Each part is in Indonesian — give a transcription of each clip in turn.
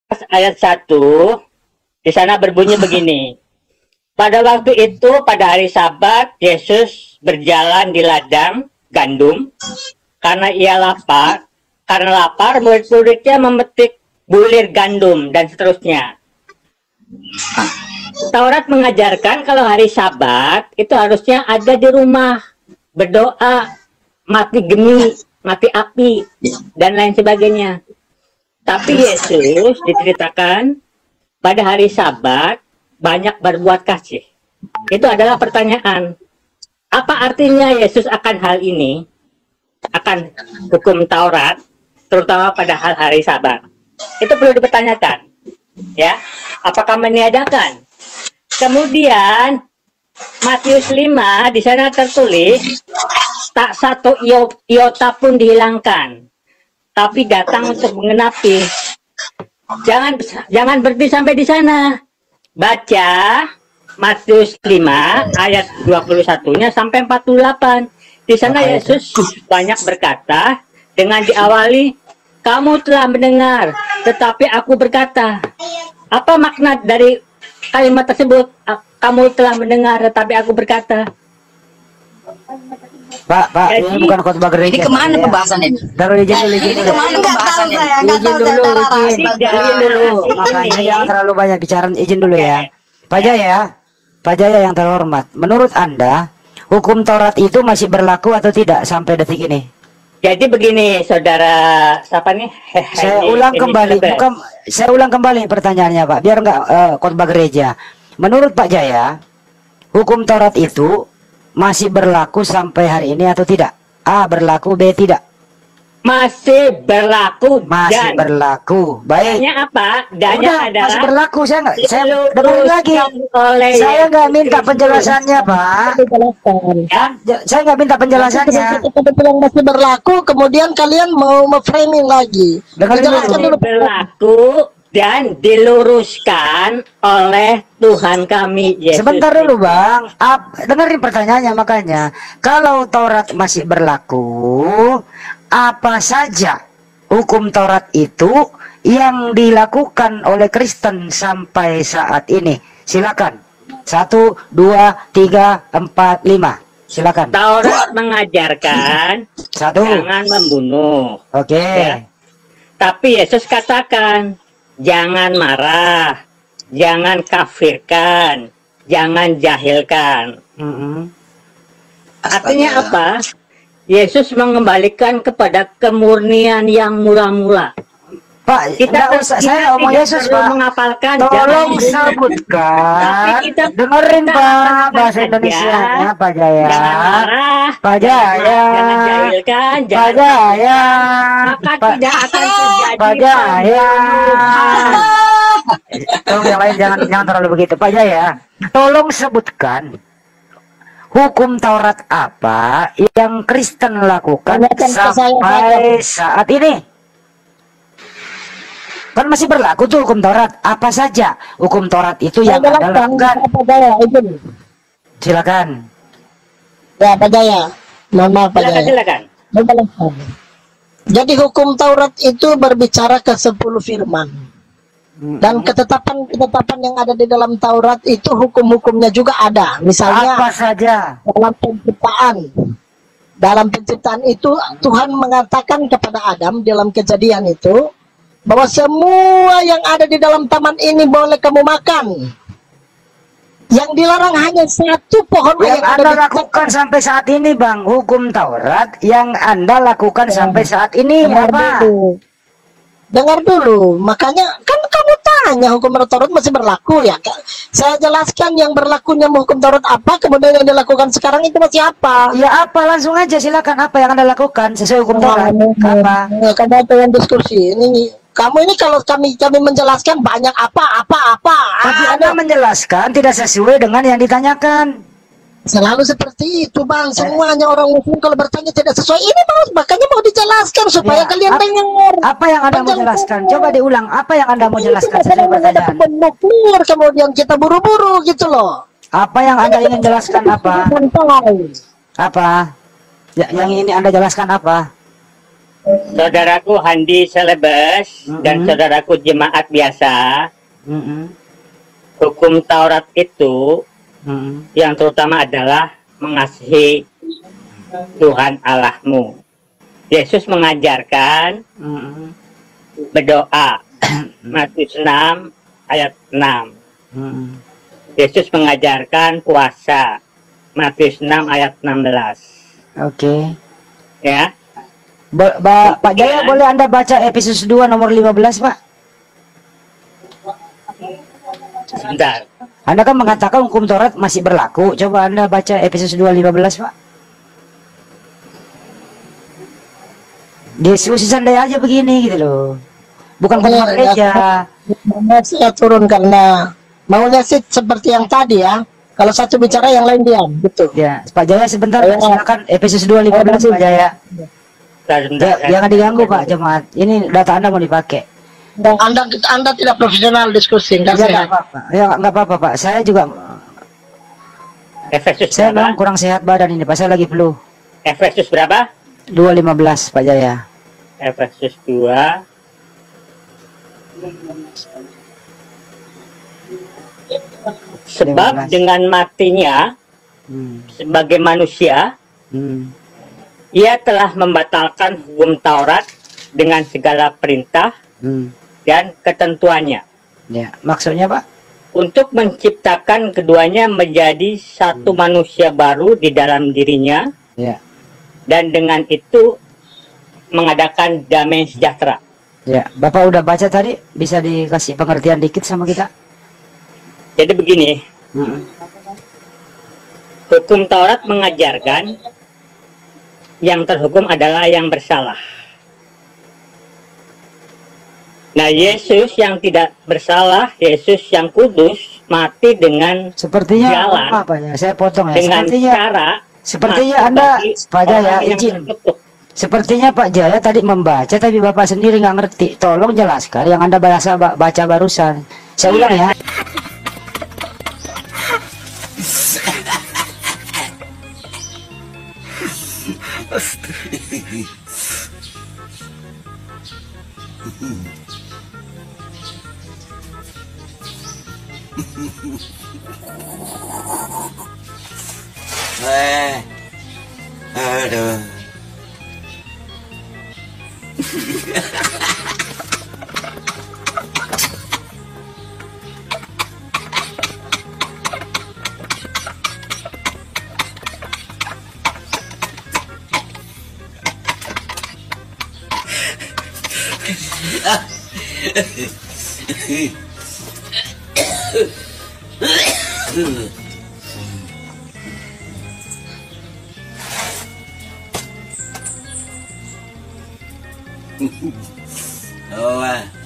ayat 1 di sana berbunyi begini. Pada waktu itu, pada hari Sabat, Yesus berjalan di ladang gandum karena ia lapar. Karena lapar, murid-muridnya memetik bulir gandum dan seterusnya. Taurat mengajarkan kalau hari Sabat itu harusnya ada di rumah, berdoa, mati geni, mati api, dan lain sebagainya. Tapi Yesus diceritakan pada hari Sabat banyak berbuat kasih. Itu adalah pertanyaan. Apa artinya Yesus akan hal ini? Akan hukum Taurat, terutama pada hari Sabat. Itu perlu dipertanyakan. Ya, apakah meniadakan? Kemudian Matius 5 di sana tertulis tak satu iota pun dihilangkan, tapi datang untuk mengenapi. Jangan berhenti sampai di sana. Baca Matius 5 ayat 21-nya sampai 48. Di sana Yesus banyak berkata dengan diawali, kamu telah mendengar, tetapi aku berkata. Apa makna dari kalimat tersebut? Kamu telah mendengar, tetapi aku berkata. Pak, ini bukan khotbah gereja. Ini kemana pembahasannya? Taruh izin dulu, Ini kemana pembahasannya? Izin dulu. Makanya jangan terlalu banyak bicara, izin dulu ya. Pak Jaya yang terhormat, menurut Anda, hukum Taurat itu masih berlaku atau tidak sampai detik ini? Jadi begini, saudara, siapa nih? Saya ulang kembali pertanyaannya, Pak, biar nggak khotbah gereja. Menurut Pak Jaya, hukum Taurat itu masih berlaku sampai hari ini atau tidak? A, berlaku, B, tidak. Masih berlaku. Masih berlaku. Baik. Danya apa? Danya adalah masih berlaku. Saya dengerin lagi. Saya nggak minta penjelasannya, Pak. Saya nggak minta penjelasannya. Yang masih berlaku, kemudian kalian mau framing lagi. Jelaskan dulu. Berlaku dan diluruskan oleh Tuhan kami Yesus. Sebentar dulu, Bang. Dengerin pertanyaannya, makanya kalau Taurat masih berlaku, apa saja hukum Taurat itu yang dilakukan oleh Kristen sampai saat ini? Silakan. 1, 2, 3, 4, 5. Silakan. Taurat mengajarkan 1, jangan membunuh. Oke. Ya. Tapi Yesus katakan jangan marah, jangan kafirkan, jangan jahilkan. Artinya apa? Yesus mengembalikan kepada kemurnian yang murah-murah. Pak, kita saya omong Yesus, Pak. Mengapalkan, tolong sebutkan. Dengerin, Pak, bahasa Indonesia-nya, Pak Jaya. Jangan marah, Pak Jaya. Jangan jahilkan, Pak Jaya. Maka tidak akan terjadi. Pak Jaya. Tolong yang lain jangan terlalu begitu, Pak Jaya. Tolong sebutkan hukum Taurat apa yang Kristen lakukan sampai saat ini? Kan masih berlaku tuh hukum Taurat. Apa saja hukum Taurat itu yang Anda lakukan? Silakan. Ya, Pak Jaya. Mohon maaf, Pak Jaya. Silakan. Jadi hukum Taurat itu berbicara ke 10 firman. Dan ketetapan yang ada di dalam Taurat itu hukum-hukumnya juga ada. Misalnya apa saja? Dalam penciptaan itu Tuhan mengatakan kepada Adam dalam Kejadian itu bahwa semua yang ada di dalam taman ini boleh kamu makan. Yang dilarang hanya satu pohon yang Anda lakukan sampai saat ini, Bang. Hukum Taurat yang Anda lakukan sampai saat ini apa? Dengar dulu, makanya kan kamu tanya hukum Taurat masih berlaku ya. Saya jelaskan yang berlakunya hukum Taurat apa, kemudian yang dilakukan sekarang itu masih apa. Ya apa, langsung aja silakan, apa yang Anda lakukan sesuai hukum Taurat. Apa? Kamu pengen diskusi ini. Kamu ini kalau kami menjelaskan banyak apa. Tapi Anda menjelaskan tidak sesuai dengan yang ditanyakan. Selalu seperti itu, Bang. Semuanya orang Muslim kalau bertanya tidak sesuai ini, makanya mau dijelaskan supaya kalian dengar. Apa yang Anda mau jelaskan? Coba diulang. Apa yang Anda mau jelaskan sesuai pertanyaan? Kemudian kita buru-buru gitu loh. Apa yang Anda ingin jelaskan apa? Apa? Yang ini Anda jelaskan apa? saudaraku Handi Selebes dan saudaraku jemaat biasa, hukum Taurat itu yang terutama adalah mengasihi Tuhan Allahmu. Yesus mengajarkan berdoa, Matius 6 ayat 6. Yesus mengajarkan puasa, Matius 6 ayat 16. Oke. Ya. Pak Jaya, boleh Anda baca Efesus 2 nomor 15, Pak? Sebentar. Anda kan mengatakan hukum Taurat masih berlaku. Coba Anda baca Efesus 2:15, Pak. Yesus sandai aja begini gitu loh. Bukan ketua gereja. Saya turun karena maunya sih seperti yang tadi ya. Kalau satu bicara yang lain diam, gitu. Ya, Pak Jaya sebentar, silakan Efesus 2:15, Pak Jaya. Jangan diganggu, Pak jemaat. Ini data Anda mau dipakai. Dan Anda tidak profesional diskusi, enggak Ya, nggak apa-apa, Pak. Saya juga Efesus saya berapa? memang kurang sehat badan ini, Pak. Saya lagi flu. Efesus berapa? 2:15, Pak Jaya. Efesus 2 sebab 15. dengan matinya sebagai manusia ia telah membatalkan hukum Taurat dengan segala perintah dan ketentuannya. Ya, maksudnya, Pak? Untuk menciptakan keduanya menjadi satu manusia baru di dalam dirinya, Ya. dan dengan itu mengadakan damai sejahtera. Ya, Bapak udah baca tadi, bisa dikasih pengertian dikit sama kita? Jadi begini, hukum Taurat mengajarkan yang terhukum adalah yang bersalah. Nah, Yesus yang tidak bersalah, Yesus yang kudus, mati dengan Sepertinya jalan, apa ya? Saya potong ya. dengan Sepertinya mati Anda, bagi Pak Jaya, orang yang izin. terkutuk. Sepertinya Pak Jaya tadi membaca, tapi Bapak sendiri nggak ngerti. Tolong jelaskan yang Anda baca barusan. Saya ulang ya. Aduh. Oh,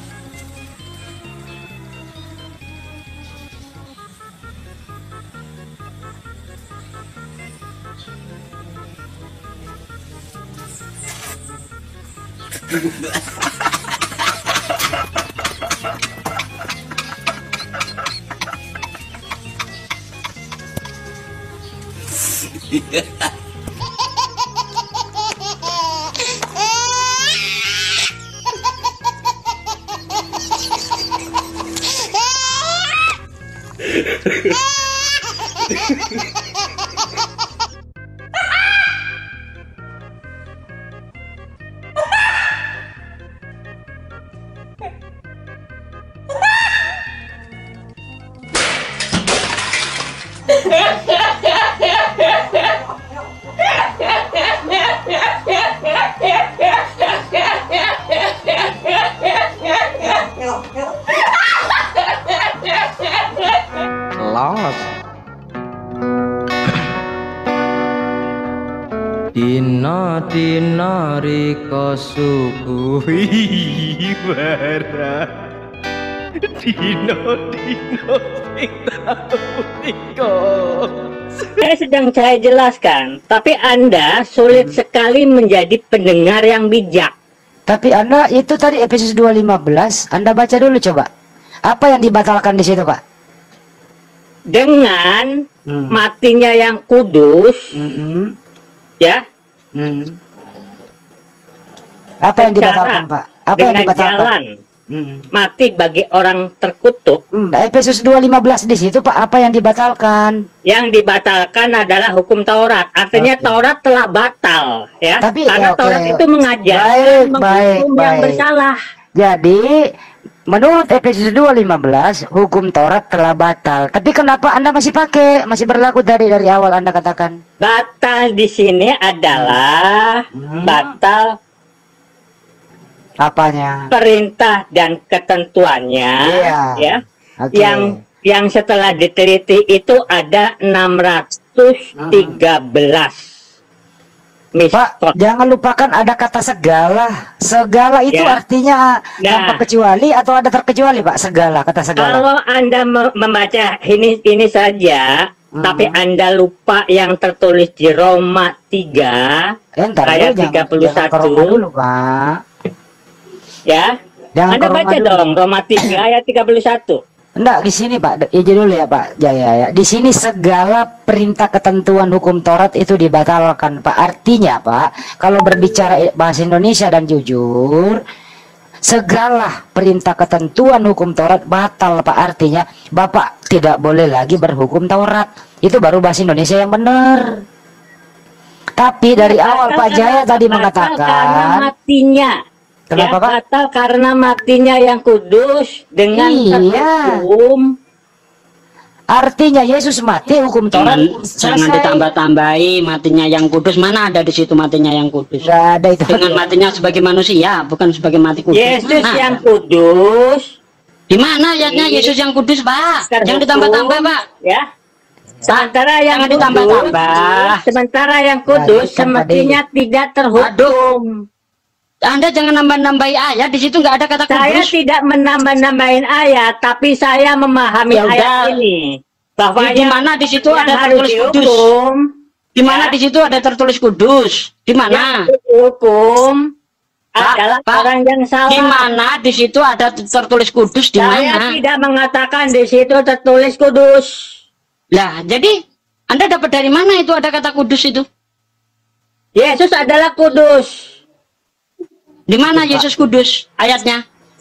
Los Dina rika sukuhi bara Dina sing tau rika. Sedang saya jelaskan, tapi Anda sulit sekali menjadi pendengar yang bijak. Tapi Anda itu tadi Efesus 2:15, Anda baca dulu coba. Apa yang dibatalkan di situ, Pak? Dengan matinya yang kudus, ya, Apa yang dibatalkan, Pak? Apa yang dengan dibatalkan? jalan mati bagi orang terkutuk. Efesus 2:15 di situ, Pak, apa yang dibatalkan? Yang dibatalkan adalah hukum Taurat. Artinya Oke. Taurat telah batal, ya. Tapi, karena oke. Taurat itu mengajar Baik, menghukum yang baik. bersalah. Jadi menurut Efesus 2:15 hukum Taurat telah batal. Tapi kenapa Anda masih pakai, masih berlaku dari awal Anda katakan? Batal di sini adalah batal Apanya? perintah dan ketentuannya, Iya. ya. Oke. Yang setelah diteliti itu ada 613 Pak, miskot. jangan lupakan ada kata segala. Segala itu Ya. artinya Nah. tanpa kecuali atau ada terkecuali, Pak? Segala, kata segala. Kalau Anda membaca ini saja, tapi Anda lupa yang tertulis di Roma 3 Ntar ayat dulu, jangan ke 31, Roma dulu, Pak. ya. Jangan Anda ke Roma baca dulu. dong Roma 3 ayat 31. Enggak, di sini Pak, izin dulu ya Pak Jaya ya. Di sini segala perintah ketentuan hukum Taurat itu dibatalkan, Pak. Artinya, Pak, kalau berbicara bahasa Indonesia dan jujur, segala perintah ketentuan hukum Taurat batal, Pak. Artinya, Bapak tidak boleh lagi berhukum Taurat. Itu baru bahasa Indonesia yang benar. Tapi dari awal Pak Jaya tadi Karena mengatakan, matinya. Kenapa, ya, Pak? batal karena matinya yang kudus dengan Iya. terhukum. artinya Yesus mati, hukum Taurat Jangan selesai. ditambah-tambahi matinya yang kudus. Mana ada di situ matinya yang kudus? Nggak ada itu. Dengan matinya sebagai manusia, bukan sebagai mati kudus. Yesus Mana? yang kudus Di mana ayatnya Yesus yang kudus, Pak? terhukum, Jangan ditambah-tambah, Pak. ya. Sementara yang Jangan kudus, ditambah-tambah. sementara yang kudus Nah, kan semestinya tidak terhukum. Anda jangan nambah-nambahi ayat, di situ nggak ada kata Saya kudus. tidak menambah-nambahin ayat, tapi saya memahami Ya udah. ayat ini. Bahwa Di mana di situ yang ada harus tertulis kudus? dihukum, Di mana Ya. di situ ada tertulis kudus? Di yang mana? dihukum Pak, adalah Pak, orang yang salah. Di mana di situ ada tertulis kudus? Di Saya mana? tidak mengatakan di situ tertulis kudus. Lah, jadi Anda dapat dari mana itu ada kata kudus itu? Yesus adalah kudus. Di mana Yesus kudus? Ayatnya.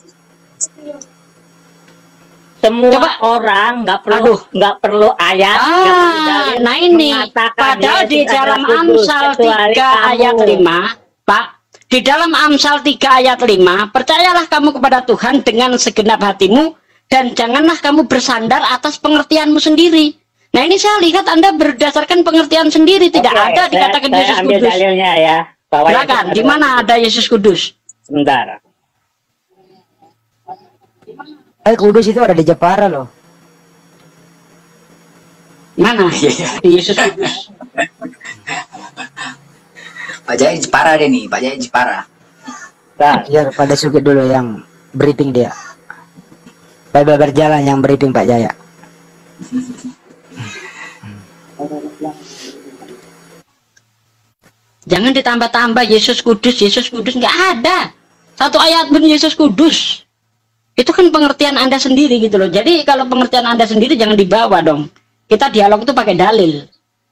Semua Coba. orang nggak perlu Aduh. ayat. nggak perlu dalil Nah ini mengatakan padahal di Yesus dalam adalah kudus, Amsal kecuali 3 kamu. ayat 5, Pak, di dalam Amsal 3 ayat 5, percayalah kamu kepada Tuhan dengan segenap hatimu dan janganlah kamu bersandar atas pengertianmu sendiri. Nah ini saya lihat Anda berdasarkan pengertian sendiri, tidak Oke, ada dikatakan saya Yesus ambil kudus. dalilnya ya. Bahwa Silakan, Yesus di mana ada Yesus kudus? Sebentar. Kudus itu ada di Jepara loh. Mana? Yesus kudus. Pak Jaya Jepara deh nih, Pak Jaya Jepara. Bentar. Biar pada Sugit dulu yang briefing dia. Baik berjalan yang briefing Pak Jaya. Jangan ditambah-tambah Yesus kudus nggak ada. Satu ayat pun Yesus kudus. Itu kan pengertian Anda sendiri gitu loh. Jadi kalau pengertian Anda sendiri jangan dibawa dong. Kita dialog itu pakai dalil.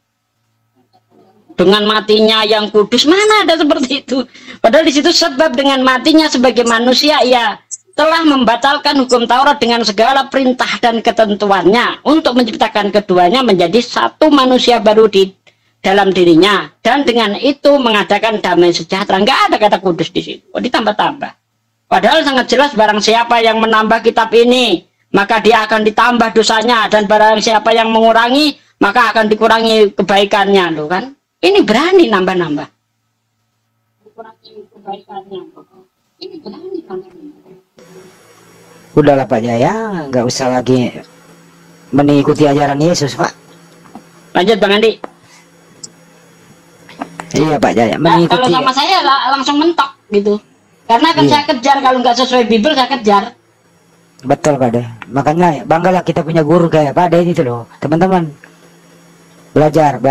Dengan matinya yang kudus, mana ada seperti itu? Padahal di situ sebab dengan matinya sebagai manusia ia telah membatalkan hukum Taurat dengan segala perintah dan ketentuannya untuk menciptakan keduanya menjadi satu manusia baru di dalam dirinya, dan dengan itu mengadakan damai sejahtera. Nggak ada kata kudus di situ. Oh, ditambah-tambah. Padahal sangat jelas barang siapa yang menambah kitab ini, maka dia akan ditambah dosanya, dan barang siapa yang mengurangi, maka akan dikurangi kebaikannya, loh kan? Ini berani nambah-nambah. Dikurangi kebaikannya. Ini berani nambah-nambah. Udahlah Pak Jaya, nggak usah lagi mengikuti ajaran Yesus Pak. Lanjut Bang Andi. Iya Pak Jaya, Nah, kalau mengikuti. sama saya langsung mentok gitu. Karena kan Iya. saya kejar, kalau nggak sesuai Bible saya kejar. Betul Pak De. Makanya banggalah kita punya guru kayak Pak De itu loh, teman-teman. Belajar.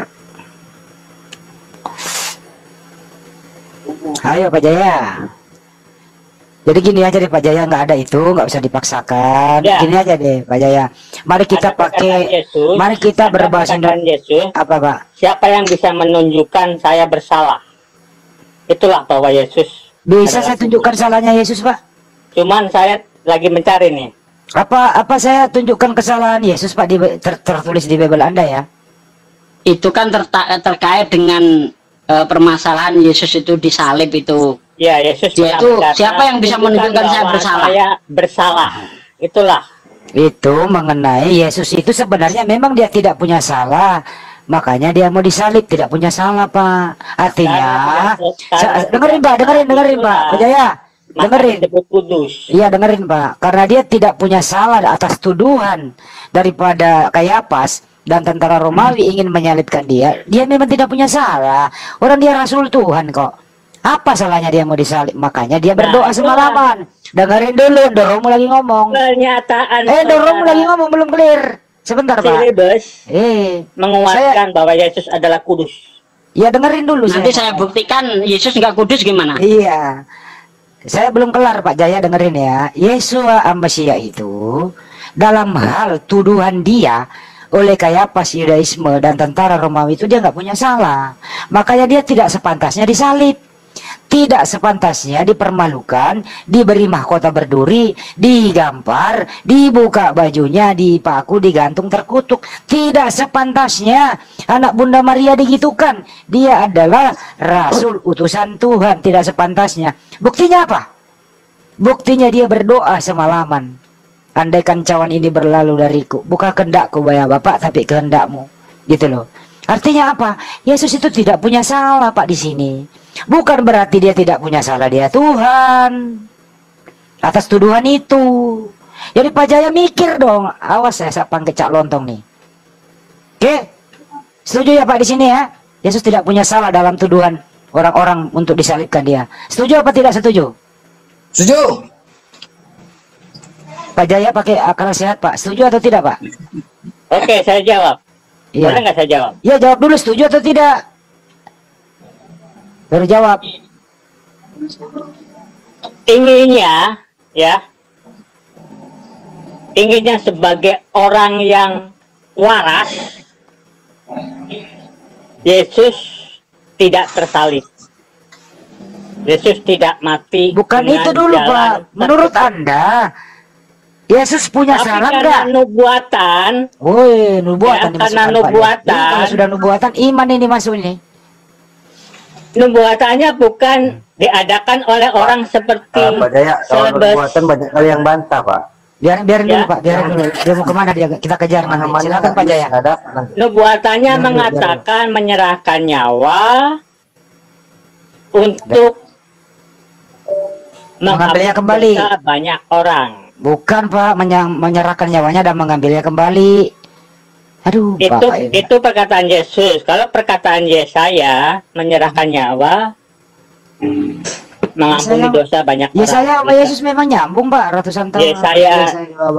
Ayo Pak Jaya. Jadi gini aja deh Pak Jaya, nggak ada itu, nggak usah dipaksakan. Ya. Gini aja deh Pak Jaya. Mari kita Ada perkataan pakai, Yesus, mari kita ada berbahasa perkataan Yesus, apa Pak? siapa yang bisa menunjukkan saya bersalah? Itulah bahwa Yesus Bisa saya tunjukkan salahnya Yesus, Pak? Cuman saya lagi mencari nih. Apa saya tunjukkan kesalahan Yesus, Pak, tertulis di Bible Anda ya? Itu kan terkait dengan permasalahan Yesus itu disalib itu. Ya, Yesus Dia itu siapa yang bisa menunjukkan saya bersalah? Saya bersalah. Itulah. Itu mengenai Yesus itu sebenarnya memang dia tidak punya salah. Makanya dia mau disalib, tidak punya salah, Pak. Artinya, dengerin Pak, dengerin Pak, Jaya. Dengerin. Iya, dengerin Pak. Karena dia tidak punya salah atas tuduhan daripada Kayapas dan tentara Romawi ingin menyalibkan dia. Dia memang tidak punya salah. Orang dia rasul Tuhan kok. Apa salahnya dia mau disalib? Makanya dia berdoa semalaman. Dengerin dulu, Doromu lagi ngomong. Pernyataan. Doromu lagi ngomong, belum clear. Sebentar Pak. Menguatkan bahwa Yesus adalah kudus. Ya dengerin dulu. Nanti saya buktikan Yesus nggak kudus gimana? Iya. Saya belum kelar Pak Jaya, dengerin ya. Yesua Ambasia itu dalam hal tuduhan dia oleh Kayapas, Yudaisme dan tentara Romawi itu dia nggak punya salah. Makanya dia tidak sepantasnya disalib. Tidak sepantasnya dipermalukan, diberi mahkota berduri, digampar, dibuka bajunya, dipaku, digantung, terkutuk. Tidak sepantasnya anak Bunda Maria digitukan. Dia adalah rasul utusan Tuhan. Tidak sepantasnya. Buktinya apa? Buktinya dia berdoa semalaman. Andaikan cawan ini berlalu dariku, bukan kehendakku ya Bapak, tapi kehendakmu. Gitu loh. Artinya apa? Yesus itu tidak punya salah Pak di sini. Bukan berarti dia tidak punya salah, dia Tuhan atas tuduhan itu. Jadi Pak Jaya mikir dong. Awas saya sapang kecak lontong nih. Oke, setuju ya Pak di sini ya? Yesus tidak punya salah dalam tuduhan orang-orang untuk disalibkan dia. Setuju apa tidak setuju? Setuju. Pak Jaya pakai akal sehat Pak. Setuju atau tidak Pak? Oke, saya jawab. Iya. Boleh nggak saya jawab? Ya jawab dulu, setuju atau tidak? Baru jawab. Inginnya sebagai orang yang waras, Yesus tidak tersalib. Yesus tidak mati. Bukan itu dulu Pak. Menurut Anda Yesus punya salah enggak? Nubuatan. Woi, nubuatan ya, karena nubuatan. Jadi, kalau sudah nubuatan, iman ini masuk ini. Nubuatannya bukan diadakan oleh orang seperti Pak Jaya, kalau nubuatan banyak kali yang bantah Pak. Biarin dulu Pak, biarin dulu. Dia mau kemana dia? Kita kejar nanti. Silakan Pak Jaya. Nubuatannya mengatakan menyerahkan nyawa untuk mengambilnya kembali banyak orang. Bukan Pak, menyerahkan nyawanya dan mengambilnya kembali. Aduh, itu perkataan Yesus. Kalau perkataan Yesaya menyerahkan nyawa mengampuni dosa banyak orang. Yesaya sama Yesus memang nyambung Pak, ratusan tahun. Yesaya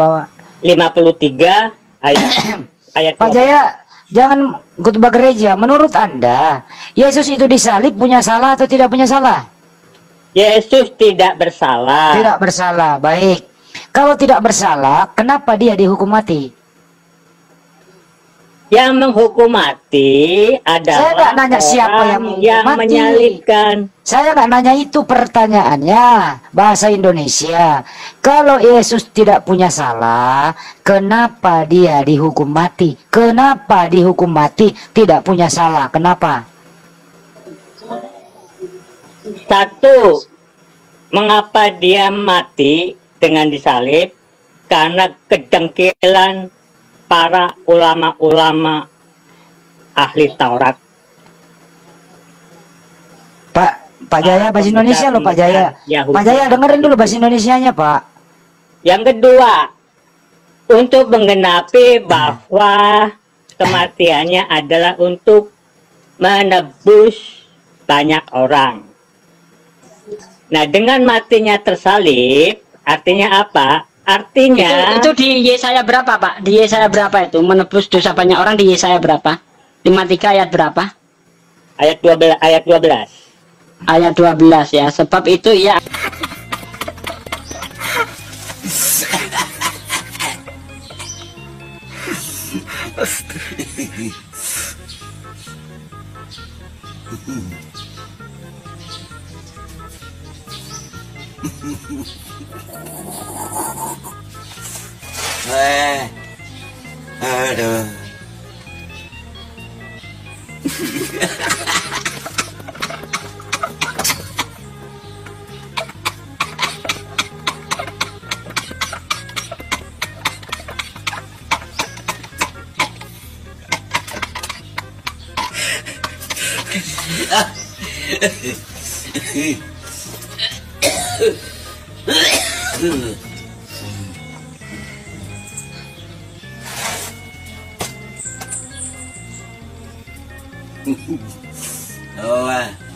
53 ayat Pak Jaya, jangan khotbah gereja. Menurut Anda, Yesus itu disalib punya salah atau tidak punya salah? Yesus tidak bersalah. Tidak bersalah, baik. Kalau tidak bersalah, kenapa dia dihukum mati? Yang menghukum mati adalah saya nggak nanya siapa yang menyalibkan. Saya nggak nanya itu, pertanyaannya bahasa Indonesia. Kalau Yesus tidak punya salah, kenapa dia dihukum mati? Kenapa dihukum mati tidak punya salah? Kenapa? Satu, mengapa dia mati dengan disalib? Karena kedengkilan para ulama-ulama ahli Taurat. Pak Jaya, bahasa Indonesia loh Pak Jaya. Pak Jaya dengerin dulu bahasa Indonesianya Pak. Yang kedua, untuk menggenapi bahwa kematiannya adalah untuk menebus banyak orang. Nah, dengan matinya tersalib, artinya apa? Artinya itu di Yesaya berapa Pak? Di Yesaya berapa itu? Menebus dosa banyak orang di Yesaya berapa? 53 ayat berapa? Ayat 12. Ayat 12 ya. Sebab itu ya. Aduh. Oh,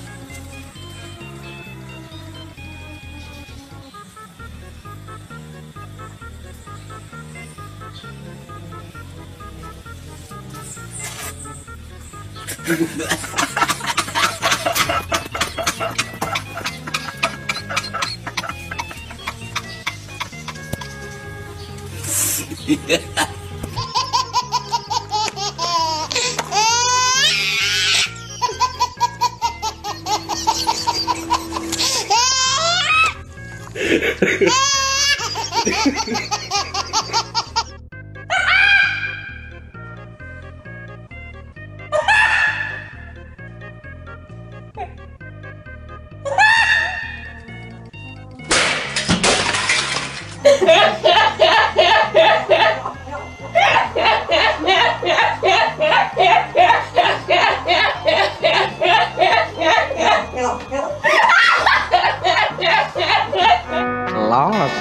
Los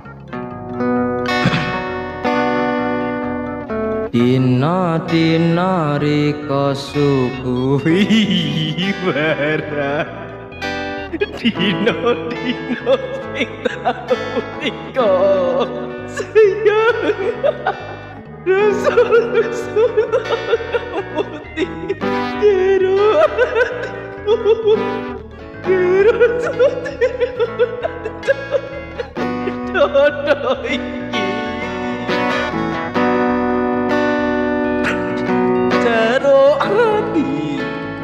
Dina riko suguhi bara Dina sing tau tika sayang Rasul putih jero hatiku Jero dodo iki jero hati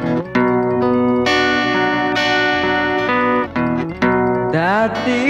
dati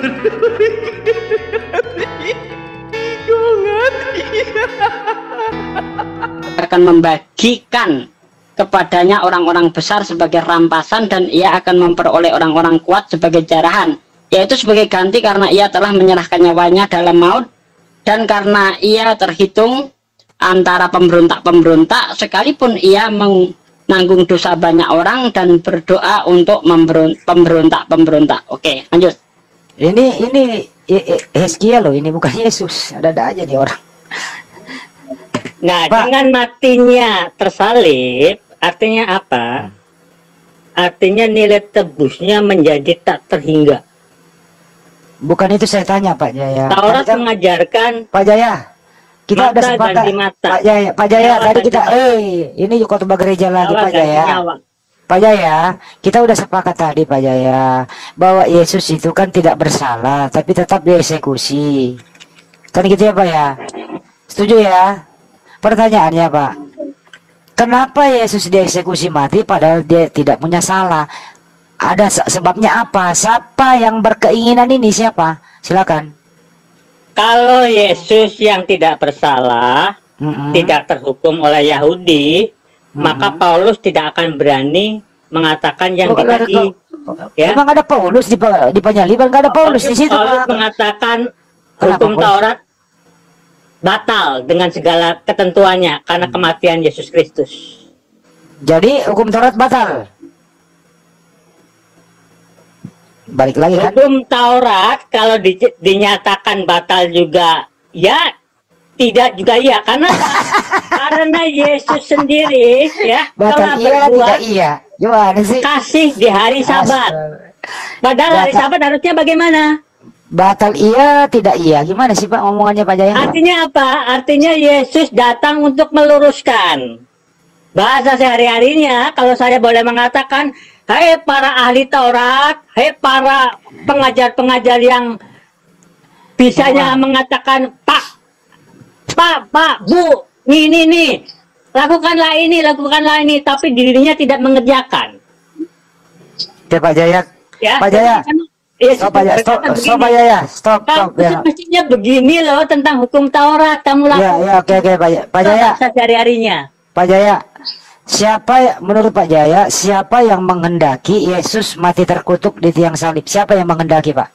akan membagikan kepadanya orang-orang besar sebagai rampasan dan ia akan memperoleh orang-orang kuat sebagai jarahan, yaitu sebagai ganti karena ia telah menyerahkan nyawanya dalam maut dan karena ia terhitung antara pemberontak-pemberontak sekalipun ia menanggung dosa banyak orang dan berdoa untuk pemberontak-pemberontak. Oke, lanjut. Ini Hezkiel loh, ini bukan Yesus. Ada aja nih orang. Nah, Pak. dengan matinya tersalib, artinya apa? Artinya nilai tebusnya menjadi tak terhingga. Bukan itu saya tanya Pak Jaya. Taurat Tadi kan- mengajarkan Pak Jaya, kita mata ada sepakat. ganti mata. Pak Jaya, Nyawa tadi ganti kita, ini khotbah gereja lagi nyawa Pak ganti Jaya. nyawa. Pak Jaya, kita udah sepakat tadi Pak Jaya bahwa Yesus itu kan tidak bersalah, tapi tetap dieksekusi. Kan gitu ya Pak ya? Setuju ya? Pertanyaannya Pak, kenapa Yesus dieksekusi mati padahal dia tidak punya salah? Ada sebabnya apa? Siapa yang berkeinginan ini? Siapa? Silakan. Kalau Yesus yang tidak bersalah, Mm-mm. tidak terhukum oleh Yahudi, maka Paulus tidak akan berani mengatakan yang Oh, ada tadi. Ya. Emang ada Paulus di penyaliban? Nggak ada Paulus di situ Paulus Pak. mengatakan Kenapa, hukum Bos? Taurat batal dengan segala ketentuannya karena kematian Yesus Kristus. Jadi hukum Taurat batal. Balik lagi kan? Hukum Taurat kalau dinyatakan batal juga ya tidak juga iya karena Yesus sendiri ya Batal telah iya berbuat tidak iya. Gimana sih? kasih di hari Sabat. Padahal hari Batal. Sabat harusnya bagaimana? Batal iya tidak iya. Gimana sih Pak ngomongannya Pak Jaya? Artinya apa? Artinya Yesus datang untuk meluruskan. Bahasa sehari-harinya kalau saya boleh mengatakan, hai para ahli Taurat, hai para pengajar-pengajar yang bisanya mengatakan, Pak, Bu, ini nih, lakukanlah ini, tapi dirinya tidak mengerjakan. Oke Pak Jaya. Ya, Pak Jaya. Yesus Stop aja, stop, berkata stop begini, aja ya, stop, kamu stop ya. semestinya begini loh tentang hukum Taurat kamu Ya, lakukan ya, oke, Pak Jaya, sehari-harinya. Pak Jaya. Menurut Pak Jaya, siapa yang menghendaki Yesus mati terkutuk di tiang salib? Siapa yang menghendaki, Pak?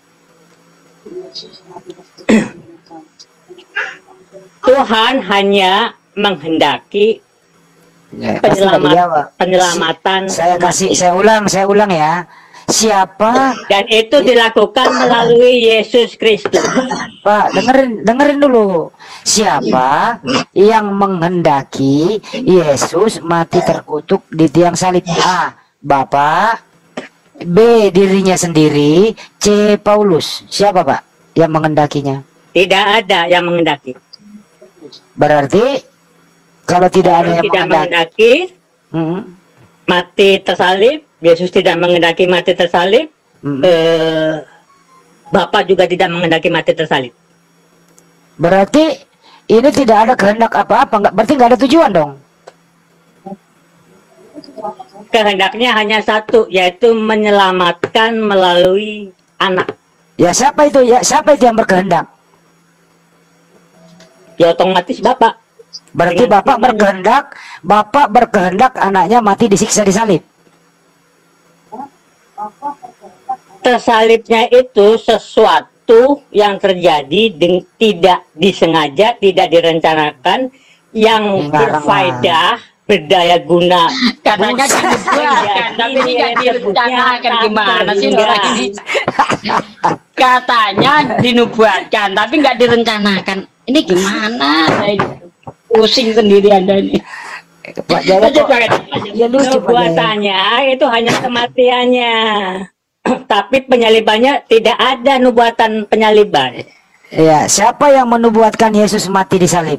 Tuhan hanya menghendaki Ya, pasti nggak dijawab. penyelamatan Saya ulang ya. Siapa, dan itu dilakukan melalui Yesus Kristus. Pak, dengerin dulu. Siapa yang menghendaki Yesus mati terkutuk di tiang salib? A. Bapak. B. Dirinya sendiri. C. Paulus. Siapa, Pak, yang menghendakinya? Tidak ada yang menghendaki. Berarti kalau tidak ada yang Tidak menghendaki, menghendaki mati tersalib, Yesus tidak menghendaki mati tersalib, Bapa juga tidak menghendaki mati tersalib. berarti ini tidak ada kehendak apa-apa, berarti nggak ada tujuan dong. Kehendaknya hanya satu, yaitu menyelamatkan melalui anak. Ya siapa itu? Ya siapa itu yang berkehendak? Ya otomatis Bapak. Berarti Dengan Bapak berkehendak anaknya mati disiksa di salib. Tersalibnya itu sesuatu yang terjadi tidak disengaja, tidak direncanakan, yang berfaedah, berdaya guna. Katanya dinubuatkan, tapi ini nggak direncanakan. Gimana sih orang ini? Katanya dinubuatkan, tapi nggak direncanakan. Ini gimana? Pusing sendiri Anda ini. Pak Jaya kok ya lucu, Pak Jaya. Nubuatannya itu hanya kematiannya. Tapi penyalibannya tidak ada nubuatan penyaliban. Ya, siapa yang menubuatkan Yesus mati di salib?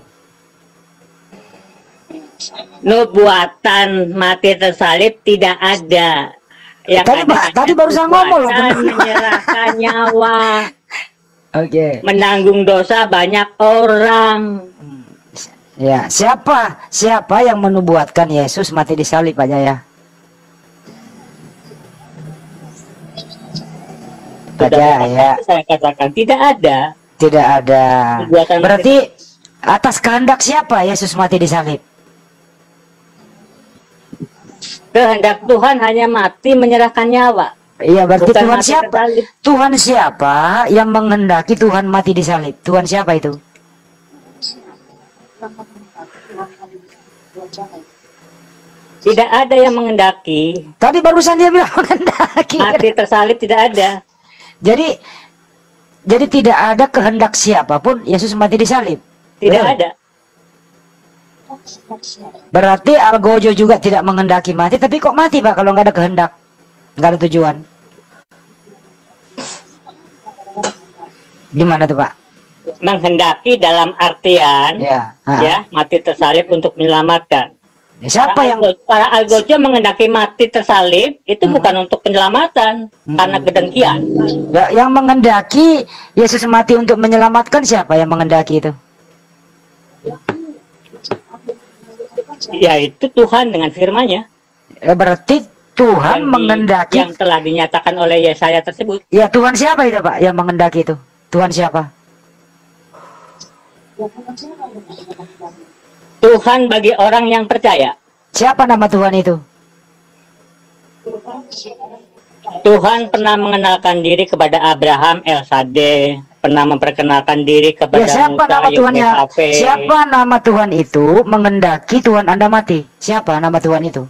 Nubuatan mati tersalib tidak ada. Yang Tadi barusan ngomong loh. Menyerahkan nyawa, Oke. menanggung dosa banyak orang. Ya, siapa yang menubuatkan Yesus mati di salib, Pak Jaya? Pak Jaya. Saya katakan tidak ada. Tidak ada. Nubuatan Berarti atas kehendak siapa Yesus mati di salib? Kehendak Tuhan hanya mati menyerahkan nyawa. Iya, berarti Bukan Tuhan mati siapa? tersalib. Tuhan siapa yang menghendaki Tuhan mati di salib? Tuhan siapa itu? Tidak ada yang menghendaki. Tadi barusan dia bilang menghendaki. Mati tersalib tidak ada. Jadi tidak ada kehendak siapapun Yesus mati di salib. Tidak Betul? ada. Berarti Algojo juga tidak menghendaki mati, tapi kok mati, Pak, kalau nggak ada kehendak, nggak ada tujuan? Gimana tuh, Pak? Menghendaki dalam artian Ya. mati tersalib untuk menyelamatkan. Ya, siapa yang Para Algojo menghendaki mati tersalib itu bukan untuk penyelamatan, karena kedengkian. yang menghendaki Yesus mati untuk menyelamatkan? Siapa yang menghendaki itu? Yaitu Tuhan dengan firman-Nya. Berarti Tuhan menghendaki. Yang telah dinyatakan oleh Yesaya tersebut. Ya, Tuhan siapa itu, Pak, yang menghendaki itu? Tuhan siapa? Tuhan bagi orang yang percaya. Siapa nama Tuhan itu? Tuhan pernah mengenalkan diri kepada Abraham, El-Sade, pernah memperkenalkan diri kepada Ya, siapa Musa, nama Tuhannya? Yud-Heh-Vav. Siapa nama Tuhan itu menghendaki Tuhan Anda mati? Siapa nama Tuhan itu?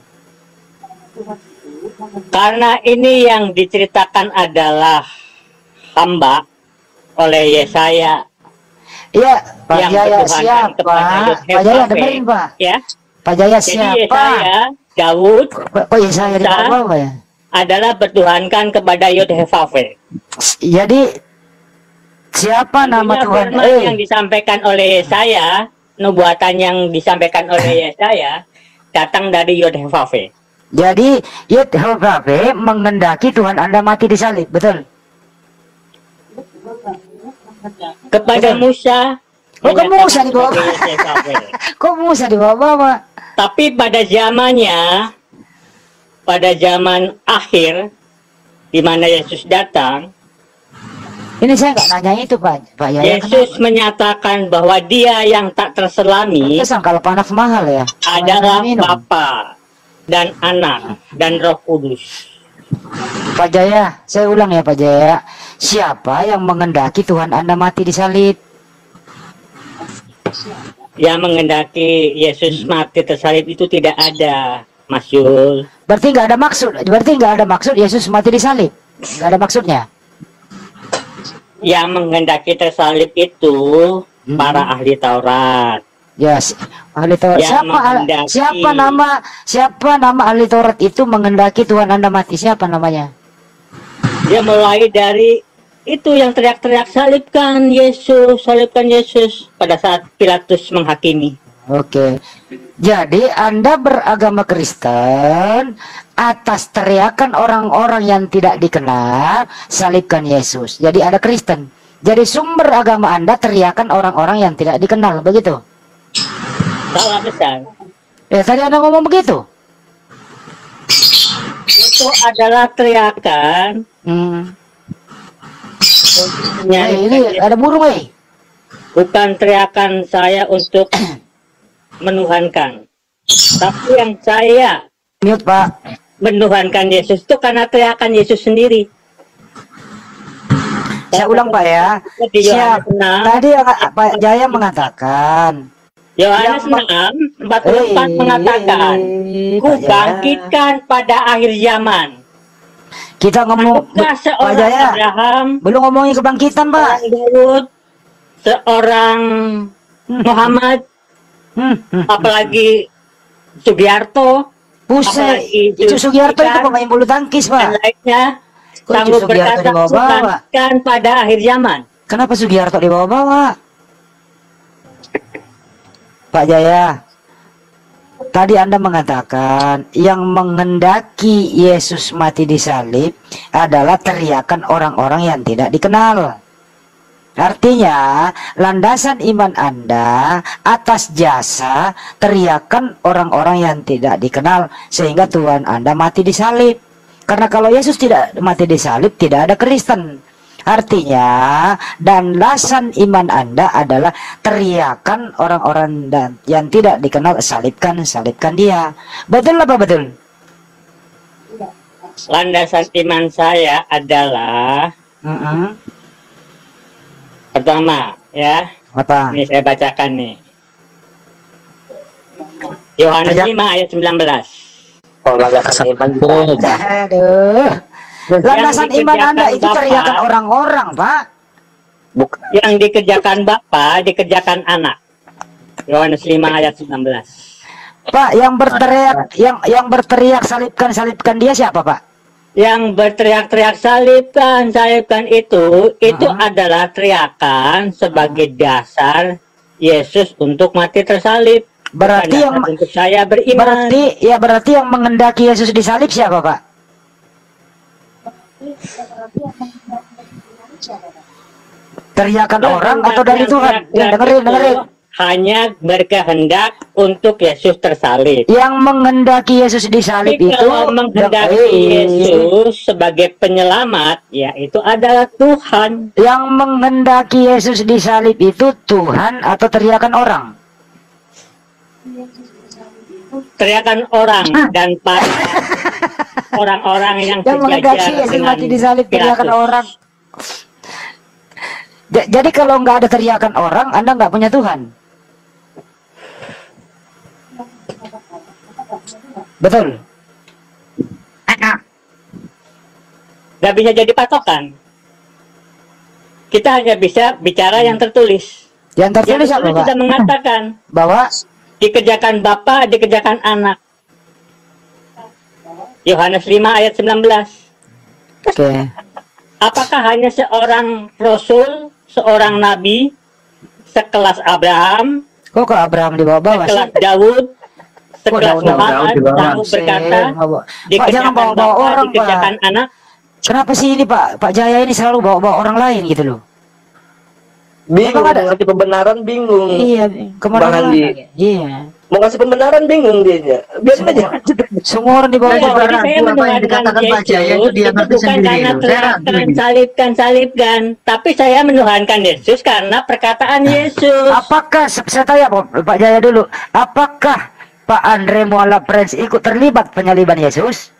Karena ini yang diceritakan adalah hamba oleh Yesaya. Iya, Pak Yang Jaya bertuhankan siapa? kepada Yud-Heh-Vav. Pak Jaya dengerin, Pak. Ya. Pak Jaya Jadi siapa? Yesaya, Daud Kok Yesaya di bawah, ya? adalah bertuhankan kepada Yud-Heh-Vav. Jadi siapa nama Artinya Tuhan? firman yang disampaikan oleh Yesaya, nubuatan yang disampaikan oleh Yesaya datang dari Yud-Heh-Vav. Jadi Yud-Heh-Vav menghendaki Tuhan Anda mati di salib, betul? Kepada Musa. Oh, kok Musa dibawa? sebagai Yud-Heh-Vav. Kok Musa dibawa-bawa? Tapi pada zamannya, pada zaman akhir, di mana Yesus datang, Ini saya nggak nanya itu Pak Yaya. Yesus menyatakan bahwa Dia yang tak terselami Pantesan kalau panas mahal ya. adalah Minum. Bapa dan Anak dan Roh Kudus. Pak Jaya, saya ulang ya Pak Jaya. Siapa yang menghendaki Tuhan Anda mati di salib? Yang menghendaki Yesus mati tersalib itu tidak ada, Mas Yul. Berarti nggak ada maksud. Berarti nggak ada maksud Yesus mati di salib. Nggak ada maksudnya. Yang menghendaki tersalib itu para ahli Taurat. Yes, ahli Taurat. Yang Siapa nama ahli Taurat itu menghendaki Tuhan Anda mati? Siapa namanya? Dia mulai dari itu yang teriak-teriak salibkan Yesus pada saat Pilatus menghakimi. Oke. Jadi Anda beragama Kristen atas teriakan orang-orang yang tidak dikenal, salibkan Yesus. Jadi ada Kristen. Jadi sumber agama Anda teriakan orang-orang yang tidak dikenal, begitu? Salah besar. Ya tadi Anda ngomong begitu. Itu adalah teriakan. Ini ada burung, Bukan teriakan saya untuk menuhankan, tapi yang saya mute Pak. menuhankan Yesus itu karena teriakan Yesus sendiri. Saya ulang Pak ya. Siap. Tadi Pak Jaya mengatakan. Yohanes 6:44 mengatakan, ku bangkitkan pada akhir zaman. Kita ngomong Pak Seorang Jaya. Abraham, Belum ngomongin kebangkitan Pak. seorang Daud, seorang Muhammad, apalagi Sugiarto, Buset, apalagi itu Sugiarto itu Ikan, pemain bulu tangkis dan Pak. lainnya Kok sanggup Sugiarto berkata dibawa-bawa? bukan pada akhir zaman. Kenapa Sugiarto dibawa-bawa? Pak Jaya, tadi Anda mengatakan yang menghendaki Yesus mati di salib adalah teriakan orang-orang yang tidak dikenal. Artinya, landasan iman Anda atas jasa teriakan orang-orang yang tidak dikenal sehingga Tuhan Anda mati di salib. Karena kalau Yesus tidak mati di salib, tidak ada Kristen. Artinya, dan landasan iman Anda adalah teriakan orang-orang yang tidak dikenal, salibkan dia. Betul apa betul? Landasan iman saya adalah pertama, ya. Apa? Ini saya bacakan nih. Yohanes 5 ayat 19. Oh, landasan iman tuh. Aduh. Landasan iman Anda itu teriakan orang-orang, Pak. Yang dikerjakan Bapa, dikerjakan anak. Yohanes 5 ayat 19. Pak, yang berteriak salibkan dia siapa, Pak? Yang berteriak-teriak salibkan itu adalah teriakan sebagai dasar Yesus untuk mati tersalib. Berarti yang untuk saya beriman. Berarti yang menghendaki Yesus disalib siapa, Pak? Teriakan orang atau dari Tuhan? Ya, dengerin. Hanya berkehendak untuk Yesus tersalib. Yang menghendaki Yesus disalib itu kalau menghendaki Yesus sebagai penyelamat, ya itu adalah Tuhan. Yang menghendaki Yesus disalib itu Tuhan atau teriakan orang? Teriakan orang dan para orang-orang yang menghendaki Yesus mati disalib, teriakan orang. Jadi kalau nggak ada teriakan orang, Anda nggak punya Tuhan. Betul. Nggak bisa jadi patokan. Kita hanya bisa bicara yang tertulis. Yang tertulis apa, Pak? Sudah mengatakan bahwa dikerjakan Bapa, dikerjakan Anak. Yohanes 5 ayat 19. Oke. Apakah hanya seorang rasul, seorang nabi, sekelas Abraham, kok Abraham dibawa-bawa sih? sekelas Daud, sekelas Muhammad, sanggup berkata, Pak, jangan bawa-bawa orang, dikerjakan Pak. Anak? Kenapa sih ini Pak Jaya ini selalu bawa-bawa orang lain gitu loh? Bingung, ngerti pembenaran bingung. Iya, kemana-mana. Iya. Mau ngasih pembenaran bingung dia. Biarin aja. Semua orang di bawah Jadi kebenaran. saya apa yang menuhankan dikatakan Pak Jaya Yesus itu dia itu ngerti bukan sendiri karena itu. Saya ragu teriakan ini. salibkan, tapi saya menuhankan Yesus karena perkataan Yesus. Apakah saya tanya Pak Jaya dulu, apakah Pak Andre Muala Prince ikut terlibat penyaliban Yesus?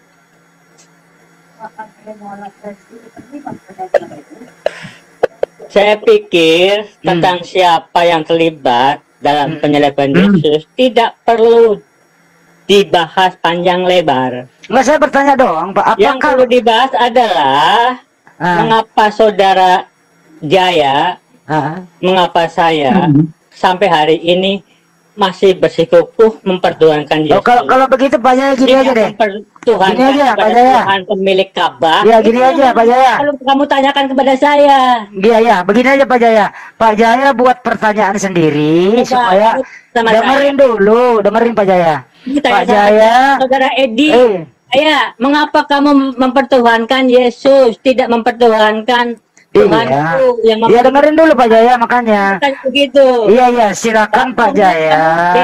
Saya pikir tentang siapa yang terlibat dalam penyaliban Yesus tidak perlu dibahas panjang lebar. Enggak, saya bertanya doang, Pak. Yang Apakah perlu dibahas adalah mengapa saudara Jaya, mengapa saya sampai hari ini masih bersikukuh mempertuhankan Yesus. kalau begitu Pak Jaya gini aja deh. Mempertuhankan Gini aja, Pak kepada Jaya. Tuhan pemilik Ka'bah. Ya, gini aja, Pak Jaya. Kalau kamu tanyakan kepada saya. Iya ya, begini aja Pak Jaya. Pak Jaya buat pertanyaan sendiri Coba, supaya sama dengerin dulu, dengerin Pak Jaya. Ditanya Pak sama Jaya, saudara Edi. eh, Mengapa kamu mempertuhankan Yesus, tidak mempertuhankan Tuhanku yang iya dengerin dulu Pak Jaya makanya. begitu. Iya, silakan Pak Jaya.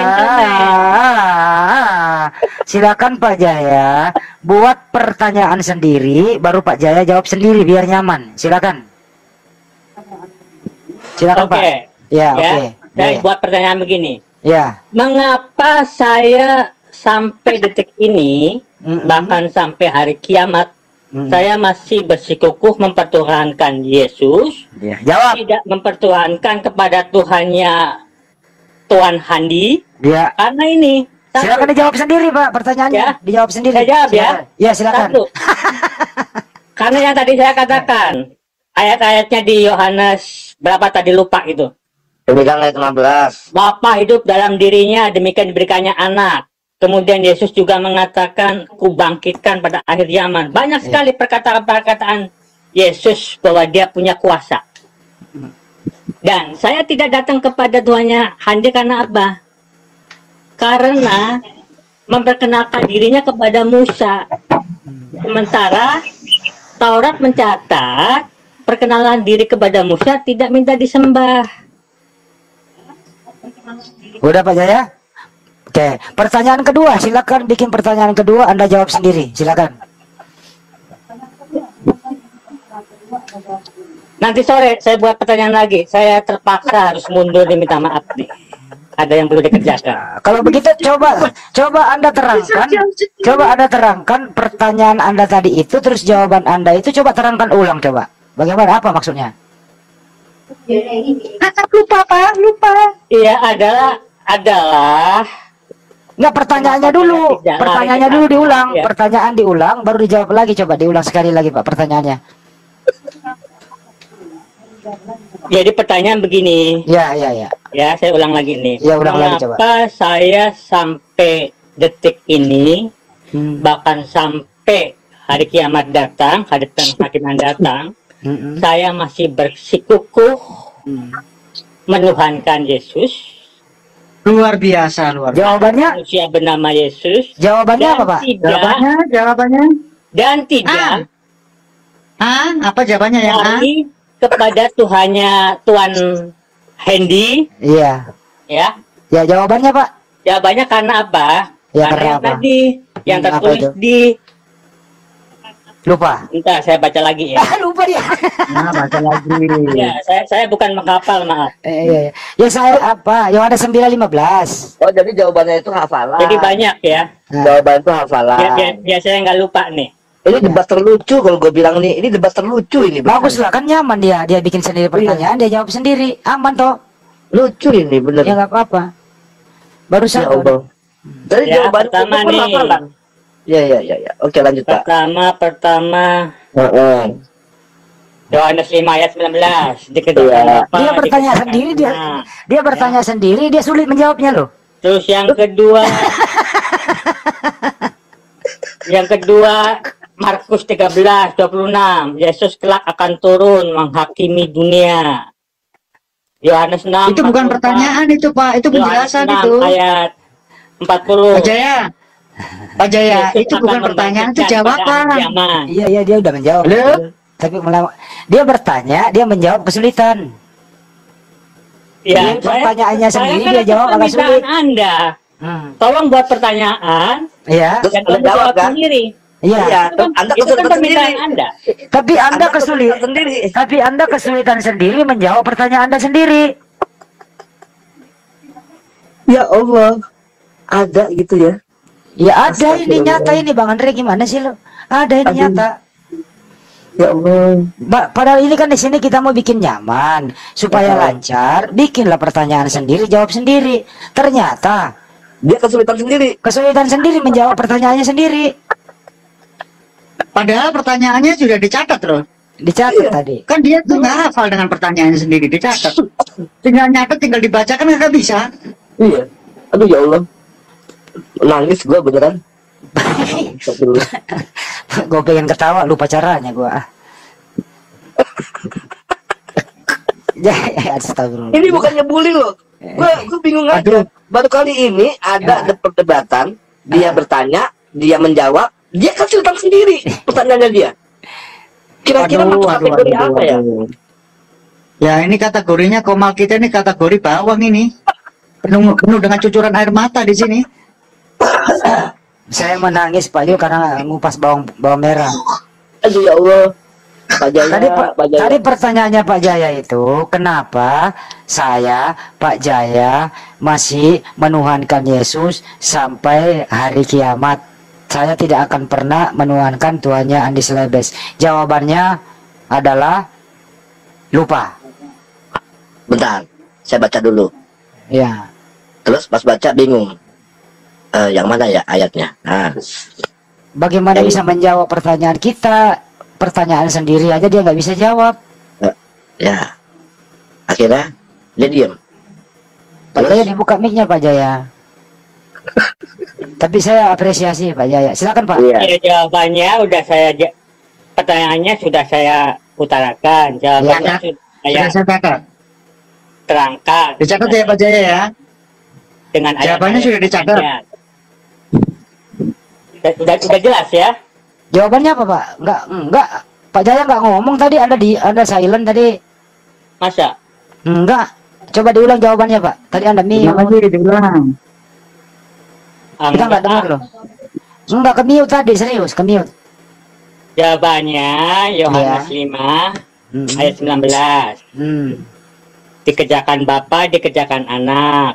Silakan Pak Jaya buat pertanyaan sendiri, baru Pak Jaya jawab sendiri biar nyaman. Silakan. Silakan Pak. Ya, Oke. saya buat pertanyaan begini. Ya. Mengapa saya sampai detik ini, bahkan sampai hari kiamat, saya masih bersikukuh mempertuhankan Yesus, Jawab. tidak mempertuhankan kepada Tuhannya Tuan Handi, karena ini. Silakan dijawab sendiri Pak pertanyaannya. Ya. Dijawab sendiri. Saya jawab ya. Ya silakan. Satu. Karena yang tadi saya katakan, ayat-ayatnya di Yohanes berapa tadi lupa itu. Demikian ayat 15. Bapa hidup dalam dirinya, demikian diberikannya anak. Kemudian Yesus juga mengatakan, kubangkitkan pada akhir zaman. Banyak sekali perkataan-perkataan Yesus bahwa dia punya kuasa. Dan saya tidak datang kepada Tuhannya Handi karena apa? Karena memperkenalkan dirinya kepada Musa. Sementara Taurat mencatat perkenalan diri kepada Musa tidak minta disembah. Udah Pak Jaya? Oke, pertanyaan kedua, silakan bikin pertanyaan kedua, Anda jawab sendiri, silakan. Nanti sore saya buat pertanyaan lagi. Saya terpaksa harus mundur dan minta maaf nih. Ada yang perlu dikerjakan. Kalau begitu coba Anda terangkan pertanyaan Anda tadi itu, terus jawaban Anda itu coba terangkan ulang coba. Bagaimana, apa maksudnya? Lupa Pak, lupa. Iya, adalah Enggak, pertanyaannya dulu. Pertanyaannya dulu diulang. Ya. Pertanyaan diulang baru dijawab lagi, coba diulang sekali lagi Pak pertanyaannya. Jadi pertanyaan begini. Ya. Ya, saya ulang lagi nih. Ya, ulang lagi coba. Mengapa saya sampai detik ini, bahkan sampai hari kiamat datang, hari penghakiman datang, saya masih bersikukuh menuhankan Yesus. Luar biasa, luar biasa. Jawabannya? Manusia bernama Yesus. Jawabannya apa Pak? Jawabannya. Dan tidak. Apa jawabannya yang A? Kepada Tuhannya Tuan Hendy. Iya. Ya. Ya, jawabannya Pak. Jawabannya karena apa? Ya, karena karena yang apa? tadi yang Apa tertulis itu? di. Lupa. Entar saya baca lagi ya. Lupa dia. Nah, baca lagi. Ya, saya bukan menghafal, maaf. Iya. Ya saya apa? Yohanes 9:15. Oh, jadi jawabannya itu hafalan. Jadi banyak ya. Jawaban itu hafalan. Biasanya nggak lupa nih. Ini debat terlucu kalau gue bilang nih. Ini debat terlucu ini. Bagus lah, kan nyaman dia bikin sendiri pertanyaan, dia jawab sendiri, aman toh. Lucu ini bener. Ya nggak apa-apa. Baru Ya satu. Allah. Jadi Ya, jawaban pertama itu pun nih. hafalan. Ya. Oke, lanjut Pak. Pertama Yohanes 5 ayat 19. Dikerjakan apa? Dia bertanya Dikerjakan sendiri, apa? dia bertanya sendiri, dia sulit menjawabnya loh. Terus yang kedua Markus 13:26, Yesus kelak akan turun menghakimi dunia. Yohanes 6. Itu bukan pertanyaan itu Pak, itu penjelasan itu. Ayat 40. Pak Jaya, itu bukan pertanyaan, itu jawaban. Iya, dia udah menjawab. Tapi dia bertanya, dia menjawab kesulitan. Ya, pertanyaannya sendiri kan dia jawab agak sulit. Anda. tolong buat pertanyaan Iya. Terus dan Anda kamu jawab jawab kan? sendiri. Iya. Iya, Anda Itu kan kesulitan sendiri. permintaan Anda. Tapi Anda Anda kesulitan sendiri. Tapi Anda kesulitan sendiri menjawab pertanyaan Anda sendiri. Ya Allah, ada gitu ya. Ya ada ini nyata ini Bang Andre, gimana sih lo? Ada ini Aduh. nyata. Ya Allah. Padahal ini kan di sini kita mau bikin nyaman supaya lancar, bikinlah pertanyaan sendiri, jawab sendiri. Ternyata Dia kesulitan sendiri menjawab pertanyaannya sendiri. Padahal pertanyaannya sudah dicatat loh. Dicatat tadi. Kan dia tuh nggak hafal dengan pertanyaannya sendiri, dicatat. Tinggal nyatet, tinggal dibaca kan nggak bisa. Iya. Aduh ya Allah. Nangis gua beneran. Gue pengen ketawa, lupa caranya gue. Astagfirullah. Ini bukannya bully loh. Gua bingung aja. Baru kali ini ada perdebatan, dia bertanya, dia menjawab, dia kesulitan sendiri pertanyaannya dia. Kira-kira masuk kategori apa ya? Ya ini kategorinya Komal kita ini kategori bawang ini. Penuh dengan cucuran air mata di sini. Saya menangis Pak Yul karena ngupas bawang merah. Aduh ya Allah. Pak Jaya, Tadi pertanyaannya Pak Jaya itu, kenapa saya Pak Jaya masih menuhankan Yesus sampai hari kiamat? Saya tidak akan pernah menuhankan Tuhannya Andi Slebes. Jawabannya adalah lupa. Bentar, saya baca dulu. Ya. Terus pas baca bingung. Yang mana ya ayatnya? Nah. Bagaimana bisa menjawab pertanyaan kita? Pertanyaan sendiri aja dia nggak bisa jawab. Ya. Akhirnya dia diam. Pak Jaya dibuka mic-nya Pak Jaya. Tapi saya apresiasi Pak Jaya. Silakan Pak. Iya. Ya, jawabannya pertanyaannya sudah saya utarakan. Jawabannya Sudah saya catat. terangkan. Dicatat ya Pak Jaya ya. Dengan Jawabannya sudah dicatat. Sudah jelas ya. Jawabannya apa Pak? Enggak. Pak Jaya nggak ngomong tadi, Anda silent tadi. Masa? Enggak. Coba diulang jawabannya Pak. Tadi Anda mute. Diulang. Kita nggak dengar loh. Enggak, ke mute tadi, serius, ke mute. Jawabannya Yohanes 5 ayat 19. Dikerjakan Bapa, dikerjakan Anak.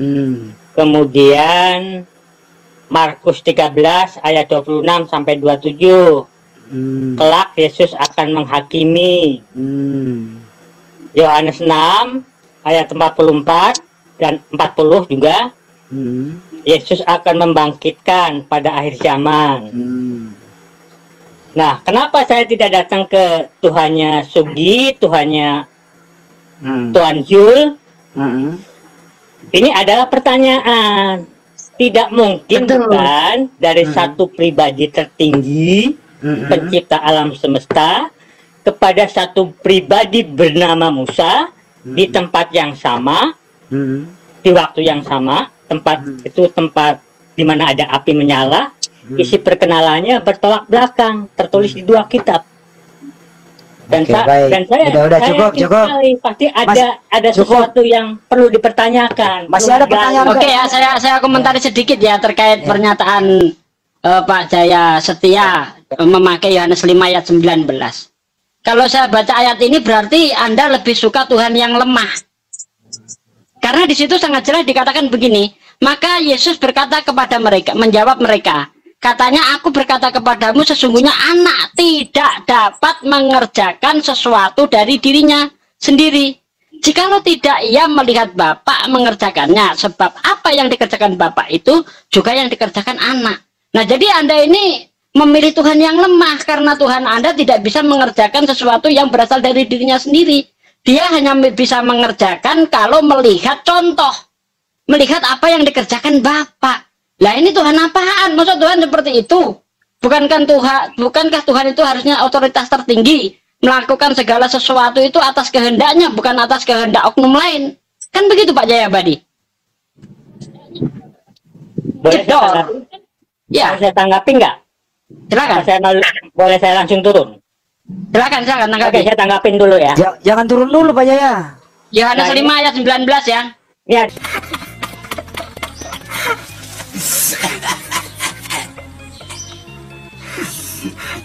Kemudian Markus 13 ayat 26 sampai 27. Kelak Yesus akan menghakimi. Yohanes 6 ayat 44 dan 40 juga. Yesus akan membangkitkan pada akhir zaman. Nah, kenapa saya tidak datang ke Tuhannya Sugi, Tuhannya Tuhan Yul? Ini adalah pertanyaan. Tidak mungkin bukan dari satu pribadi tertinggi, pencipta alam semesta, kepada satu pribadi bernama Musa, di tempat yang sama, di waktu yang sama. Tempat itu tempat di mana ada api menyala. Isi perkenalannya bertolak belakang, tertulis di 2 kitab. Dan, Baik. saya Udah, saya cukup. sekali, pasti ada sesuatu yang perlu dipertanyakan. Masih ada pertanyaan? Oke ya, saya komentari sedikit ya terkait pernyataan Pak Jaya Setia memakai Yohanes 5 ayat 19. Kalau saya baca ayat ini berarti Anda lebih suka Tuhan yang lemah. Karena di situ sangat jelas dikatakan begini, maka Yesus berkata kepada mereka, menjawab mereka, katanya, aku berkata kepadamu, sesungguhnya anak tidak dapat mengerjakan sesuatu dari dirinya sendiri. Jikalau tidak ia melihat Bapak mengerjakannya, sebab apa yang dikerjakan Bapak itu juga yang dikerjakan anak. Nah, jadi Anda ini memilih Tuhan yang lemah, karena Tuhan Anda tidak bisa mengerjakan sesuatu yang berasal dari dirinya sendiri. Dia hanya bisa mengerjakan kalau melihat contoh, melihat apa yang dikerjakan Bapak. Lah ini Tuhan apaan? Maksud Tuhan seperti itu? Bukankah Tuhan itu harusnya otoritas tertinggi, melakukan segala sesuatu itu atas kehendaknya, bukan atas kehendak oknum lain? Kan begitu Pak Jayabadi? Boleh Ya, saya tanggapi nggak? silakan. Boleh saya langsung turun? Silakan Oke, tanggapi. saya tanggapin dulu ya. Jangan turun dulu Pak Jaya. Yohanes 5 ayat 19 ya. Ya.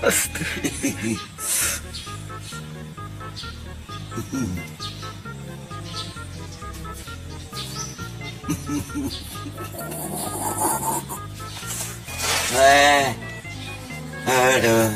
Aduh.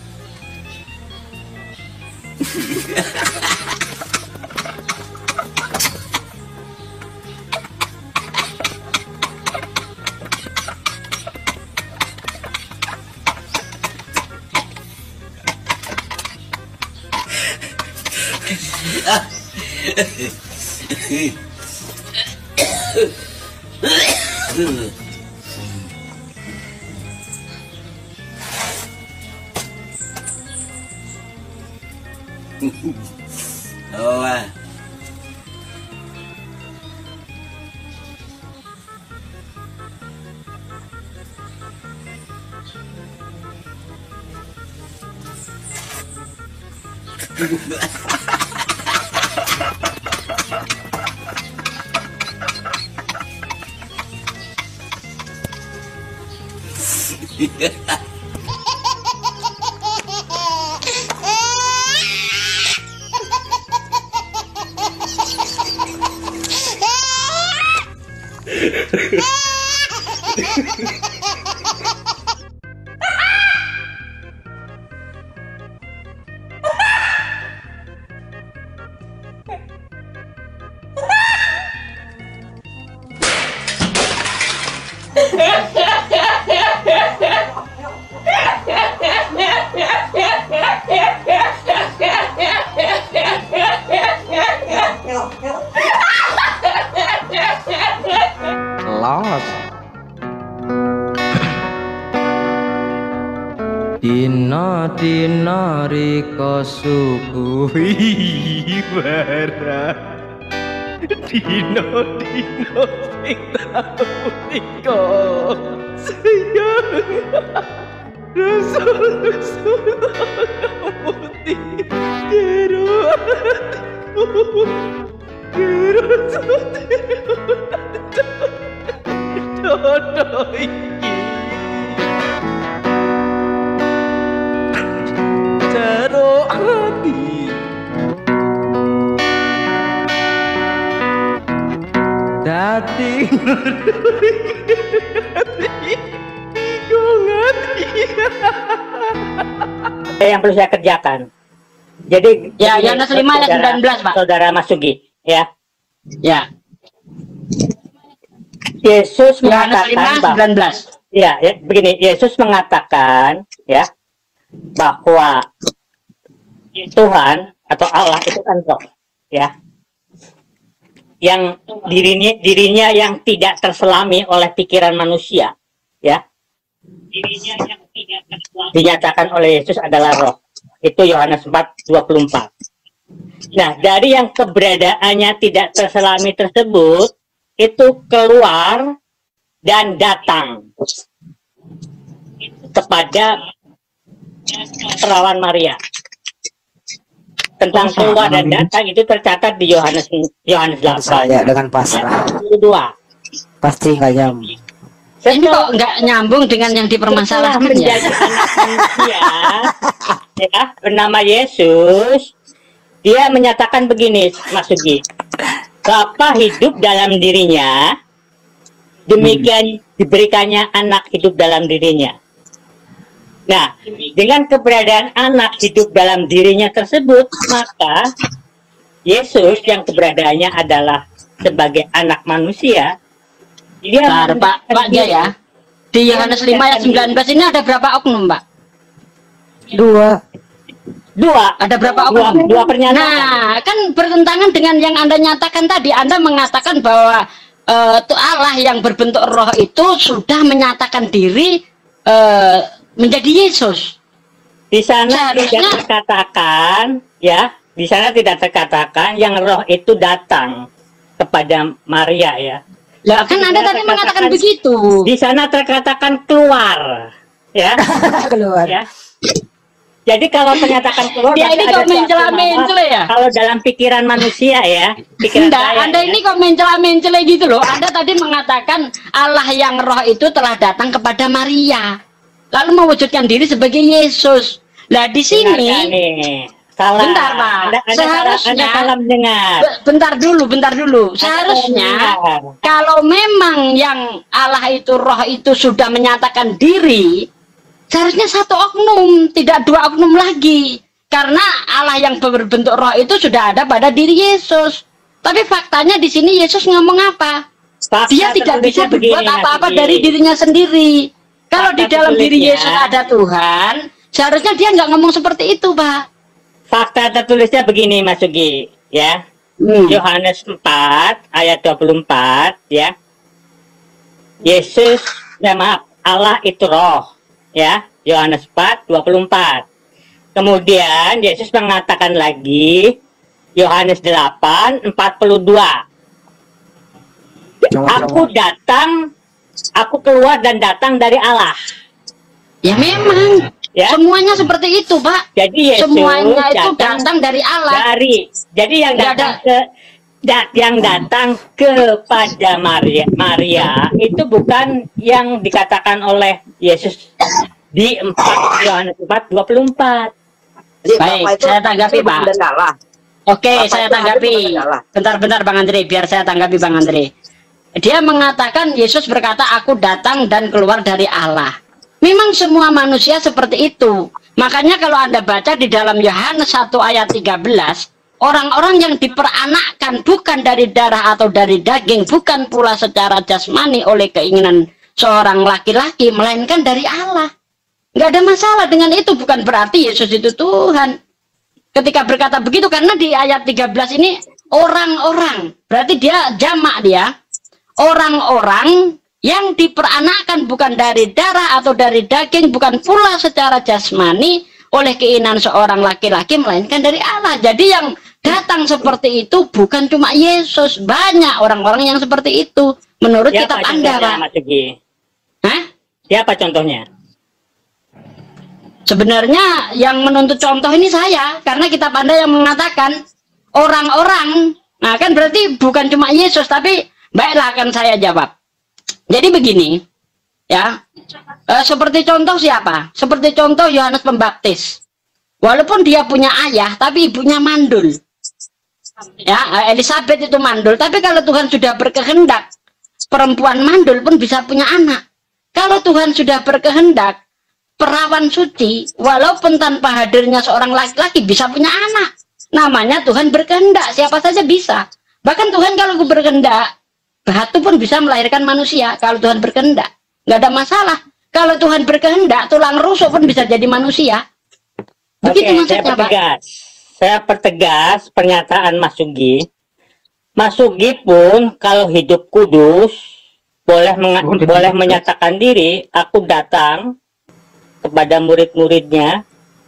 Oh, Los Dina rika suguhi barang Dina sing tau nika sayang Rasul putih jero hatiku jero dodo iki jero hati dadi yang perlu saya kerjakan. Jadi Ya, Yohanes 5 ayat 19, Pak. Saudara Mas Sugi, ya. Ya, Yesus Yohanes 5 mengatakan bahwa, 19. ya, begini, Yesus mengatakan, ya, bahwa Tuhan atau Allah itu kan roh, ya, yang dirinya yang tidak terselami oleh pikiran manusia, ya, dinyatakan oleh Yesus adalah roh. Itu Yohanes 4:24. Nah, dari yang keberadaannya tidak terselami tersebut, itu keluar dan datang kepada perawan Maria. Tentang keluar dan datang itu tercatat di Yohanes 8. Saya dengan pasrah. 2. Pasti nggak nyambung. Ini kok nggak nyambung dengan yang dipermasalahkan ya? Menjadi anak manusia, ya, bernama Yesus, dia menyatakan begini, Mas Sugi, Bapa hidup dalam dirinya, demikian diberikannya anak hidup dalam dirinya. Nah, dengan keberadaan anak hidup dalam dirinya tersebut, maka Yesus yang keberadaannya adalah sebagai anak manusia, dia Pak Jaya, di Yohanes 5 ayat 19 ini ada berapa oknum, Pak? 2. Ada berapa oknum? Dua pernyataan. Nah, kan bertentangan dengan yang Anda nyatakan tadi. Anda mengatakan bahwa Allah yang berbentuk roh itu sudah menyatakan diri menjadi Yesus. Di sana tidak terkatakan, ya, di sana tidak terkatakan yang roh itu datang kepada Maria, ya. Lah kan Anda tadi mengatakan begitu. Di sana terkatakan keluar, ya. Keluar. Ya. Jadi kalau ternyatakan keluar, Ya ini kok mencela-mencela ya? Kalau dalam pikiran manusia, ya, pikiran Enggak, saya, Anda ya. ini kok mencela-mencela gitu loh. Anda tadi mengatakan Allah yang roh itu telah datang kepada Maria, lalu mewujudkan diri sebagai Yesus. Nah, di Dengarkan sini nih. Salah. bentar, Pak. Anda Seharusnya salah mendengar. bentar dulu. Seharusnya kalau memang yang Allah itu roh itu sudah menyatakan diri, seharusnya satu oknum, tidak dua oknum lagi. Karena Allah yang berbentuk roh itu sudah ada pada diri Yesus. Tapi faktanya di sini Yesus ngomong apa? Dia tidak bisa berbuat apa-apa dari dirinya sendiri. Kalau di dalam diri Yesus ada Tuhan, seharusnya dia nggak ngomong seperti itu, Pak. Fakta tertulisnya begini, Mas Sugi, ya. Yohanes 4 ayat 24, ya. Yesus, maaf, Allah itu roh, ya. Yohanes 4 24. Kemudian Yesus mengatakan lagi, Yohanes 8 42. Aku keluar dan datang dari Allah. Ya memang, ya. Semuanya seperti itu, Pak. Jadi Yesus semuanya itu datang dari Allah. Jadi yang datang kepada Maria itu bukan yang dikatakan oleh Yesus di Yohanes 4 24. Baik, saya tanggapi, Pak. Oke, saya tanggapi. Bentar, Bang Andre, biar saya tanggapi, Bang Andre. Dia mengatakan, Yesus berkata, aku datang dan keluar dari Allah. Memang semua manusia seperti itu. Makanya kalau Anda baca di dalam Yohanes 1 ayat 13, orang-orang yang diperanakkan bukan dari darah atau dari daging, bukan pula secara jasmani oleh keinginan seorang laki-laki, melainkan dari Allah. Nggak ada masalah dengan itu, bukan berarti Yesus itu Tuhan. Ketika berkata begitu, karena di ayat 13 ini orang-orang, berarti dia jamak dia. Orang-orang yang diperanakkan bukan dari darah atau dari daging, bukan pula secara jasmani oleh keinginan seorang laki-laki, melainkan dari Allah. Jadi yang datang seperti itu bukan cuma Yesus, banyak orang-orang yang seperti itu. Menurut kitab Anda, Pak. Hah? Siapa contohnya? Sebenarnya yang menuntut contoh ini saya, karena kitab Anda yang mengatakan orang-orang. Nah, kan berarti bukan cuma Yesus, tapi baiklah akan saya jawab. Jadi begini, ya, seperti contoh siapa? Seperti contoh Yohanes Pembaptis. Walaupun dia punya ayah, tapi ibunya mandul. Ya, Elizabeth itu mandul. Tapi kalau Tuhan sudah berkehendak, perempuan mandul pun bisa punya anak. Kalau Tuhan sudah berkehendak, perawan suci, walaupun tanpa hadirnya seorang laki-laki bisa punya anak. Namanya Tuhan berkehendak, siapa saja bisa. Bahkan Tuhan kalau berkehendak, batu pun bisa melahirkan manusia kalau Tuhan berkehendak. Nggak ada masalah. Kalau Tuhan berkehendak, tulang rusuk pun bisa jadi manusia. Begitu maksudnya, Pak. Saya pertegas pernyataan Mas Sugi. Mas Sugi pun kalau hidup kudus, boleh menyatakan diri, aku datang kepada murid-muridnya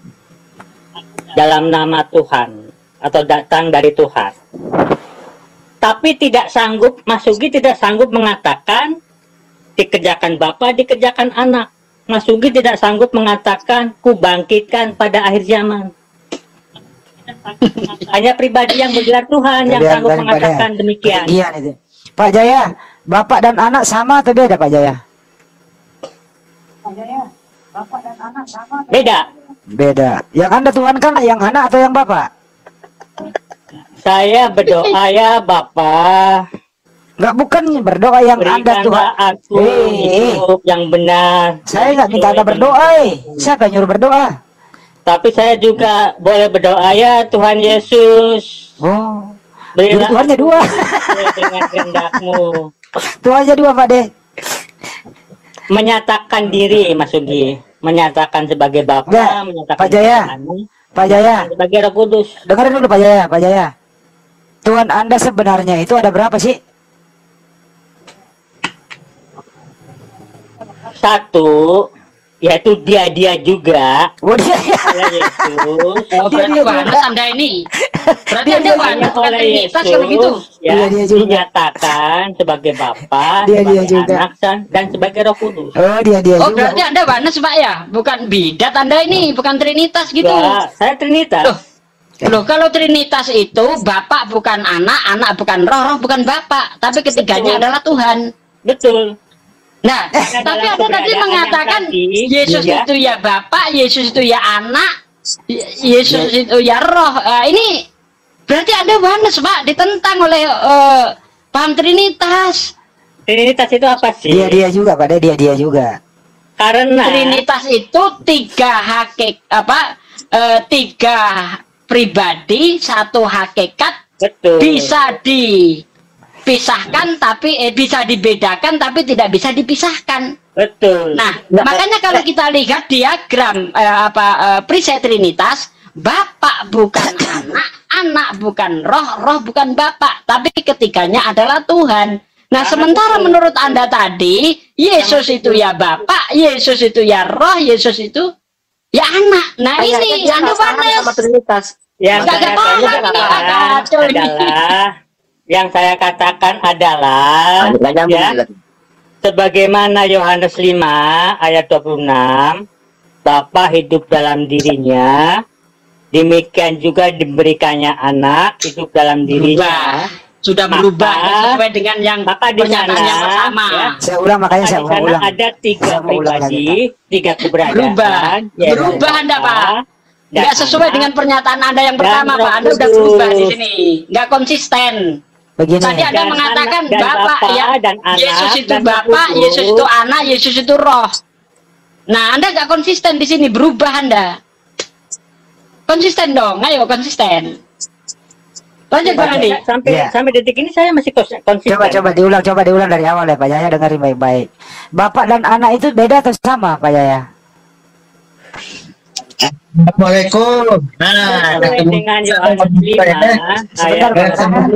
dalam nama Tuhan atau datang dari Tuhan. Tapi tidak sanggup, Mas Sugi tidak sanggup mengatakan dikerjakan Bapa, dikerjakan anak. Mas Sugi tidak sanggup mengatakan ku bangkitkan pada akhir zaman. Hanya pribadi yang bergelar Tuhan yang sanggup mengatakan demikian. Itu. Pak Jaya, Bapak dan anak sama atau beda, Pak Jaya? Pak Jaya, Bapak dan anak sama? Beda. Beda. Yang Anda Tuhan kan yang anak atau yang Bapak? Saya berdoa ya Bapak. Enggak, bukan berdoa yang Anda Tuhan. Aku hidup yang benar. Saya nggak minta Anda berdoa. Siapa yang nyuruh berdoa? Tapi saya juga boleh berdoa ya Tuhan Yesus. Oh. Berilah Tuhannya dua. Dengan kehendak-Mu. Tuhannya dua, Pak De. Menyatakan diri, Mas Sugi. Menyatakan sebagai Bapa, menyatakan Pak Jaya. Pak Jaya. Sebagai Roh Kudus. Dengarin dulu Pak Jaya, Pak Jaya. Tuhan Anda sebenarnya itu ada berapa sih? Satu, yaitu dia juga. Oh, dia. Yesus. Berarti Yohanes Anda ini. Berarti Anda Yohanes oleh Yesus kalau gitu. Ya, dia juga dinyatakan sebagai Bapa, sebagai juga. Anak dan sebagai Roh Kudus. Oh, dia juga. juga. Berarti Anda Yohanes, Pak ya? Bukan bidat Anda ini, bukan Trinitas gitu. Ya, saya Trinitas. Loh, kalau Trinitas itu Bapak bukan anak, anak bukan roh, roh bukan Bapak, tapi ketiganya adalah Tuhan. Betul. Nah, tapi Anda tadi mengatakan Yesus itu ya Bapak, Yesus itu ya anak, Yesus itu ya roh. Ini berarti ada Yohanes, Pak, ditentang oleh paham Trinitas. Trinitas itu apa sih? Dia juga, Pak, dia juga. Karena Trinitas itu tiga pribadi, satu hakikat, betul. bisa dipisahkan tapi bisa dibedakan tapi tidak bisa dipisahkan. Betul. Nah, makanya kalau kita lihat diagram perisai Trinitas, Bapak bukan anak, anak bukan roh, roh bukan Bapak, tapi ketiganya adalah Tuhan. Nah, sementara menurut Anda tadi, Yesus itu ya Bapak, Yesus itu ya roh, Yesus itu ya anak. Nah, ini Anda sama Trinitas. Yang Nggak saya paham katakan ini, Pak Kacau ini. adalah yang saya katakan adalah Nggak nyambung, ya, Dilan. sebagaimana Yohanes 5 ayat 26, Bapa hidup dalam dirinya, demikian juga diberikannya anak hidup dalam dirinya. Sudah Maka- berubah sesuai dengan yang maka di pernyataan sana, yang pertama. ya, Saya ulang, makanya Maka saya di sana ulang. ada tiga Saya mau ulang lagi, pribadi, tiga keberadaan. Berubah. yaitu Berubah Anda, Bapa Pak. dan Nggak sesuai Anak. dengan pernyataan Anda yang dan pertama, Roh Pak. Anda udah Kudus. berubah di sini. Nggak konsisten. Begini. Tadi Anda Dan mengatakan anak- dan Bapak Bapa ya, dan Anak Yesus itu dan Roh Bapak, Kudus. Yesus itu Anak, Yesus itu Roh. Nah, Anda nggak konsisten di sini, berubah Anda. Konsisten dong, ayo konsisten. Lanjut Bang Andi. Iya. Sampai detik ini saya masih konsisten. Coba diulang dari awal ya Pak Jaya, dengerin baik-baik. Bapak dan anak itu beda atau sama Pak Jaya? Assalamualaikum. Sesuai dengan Yohanes 5 Sebentar, Pak.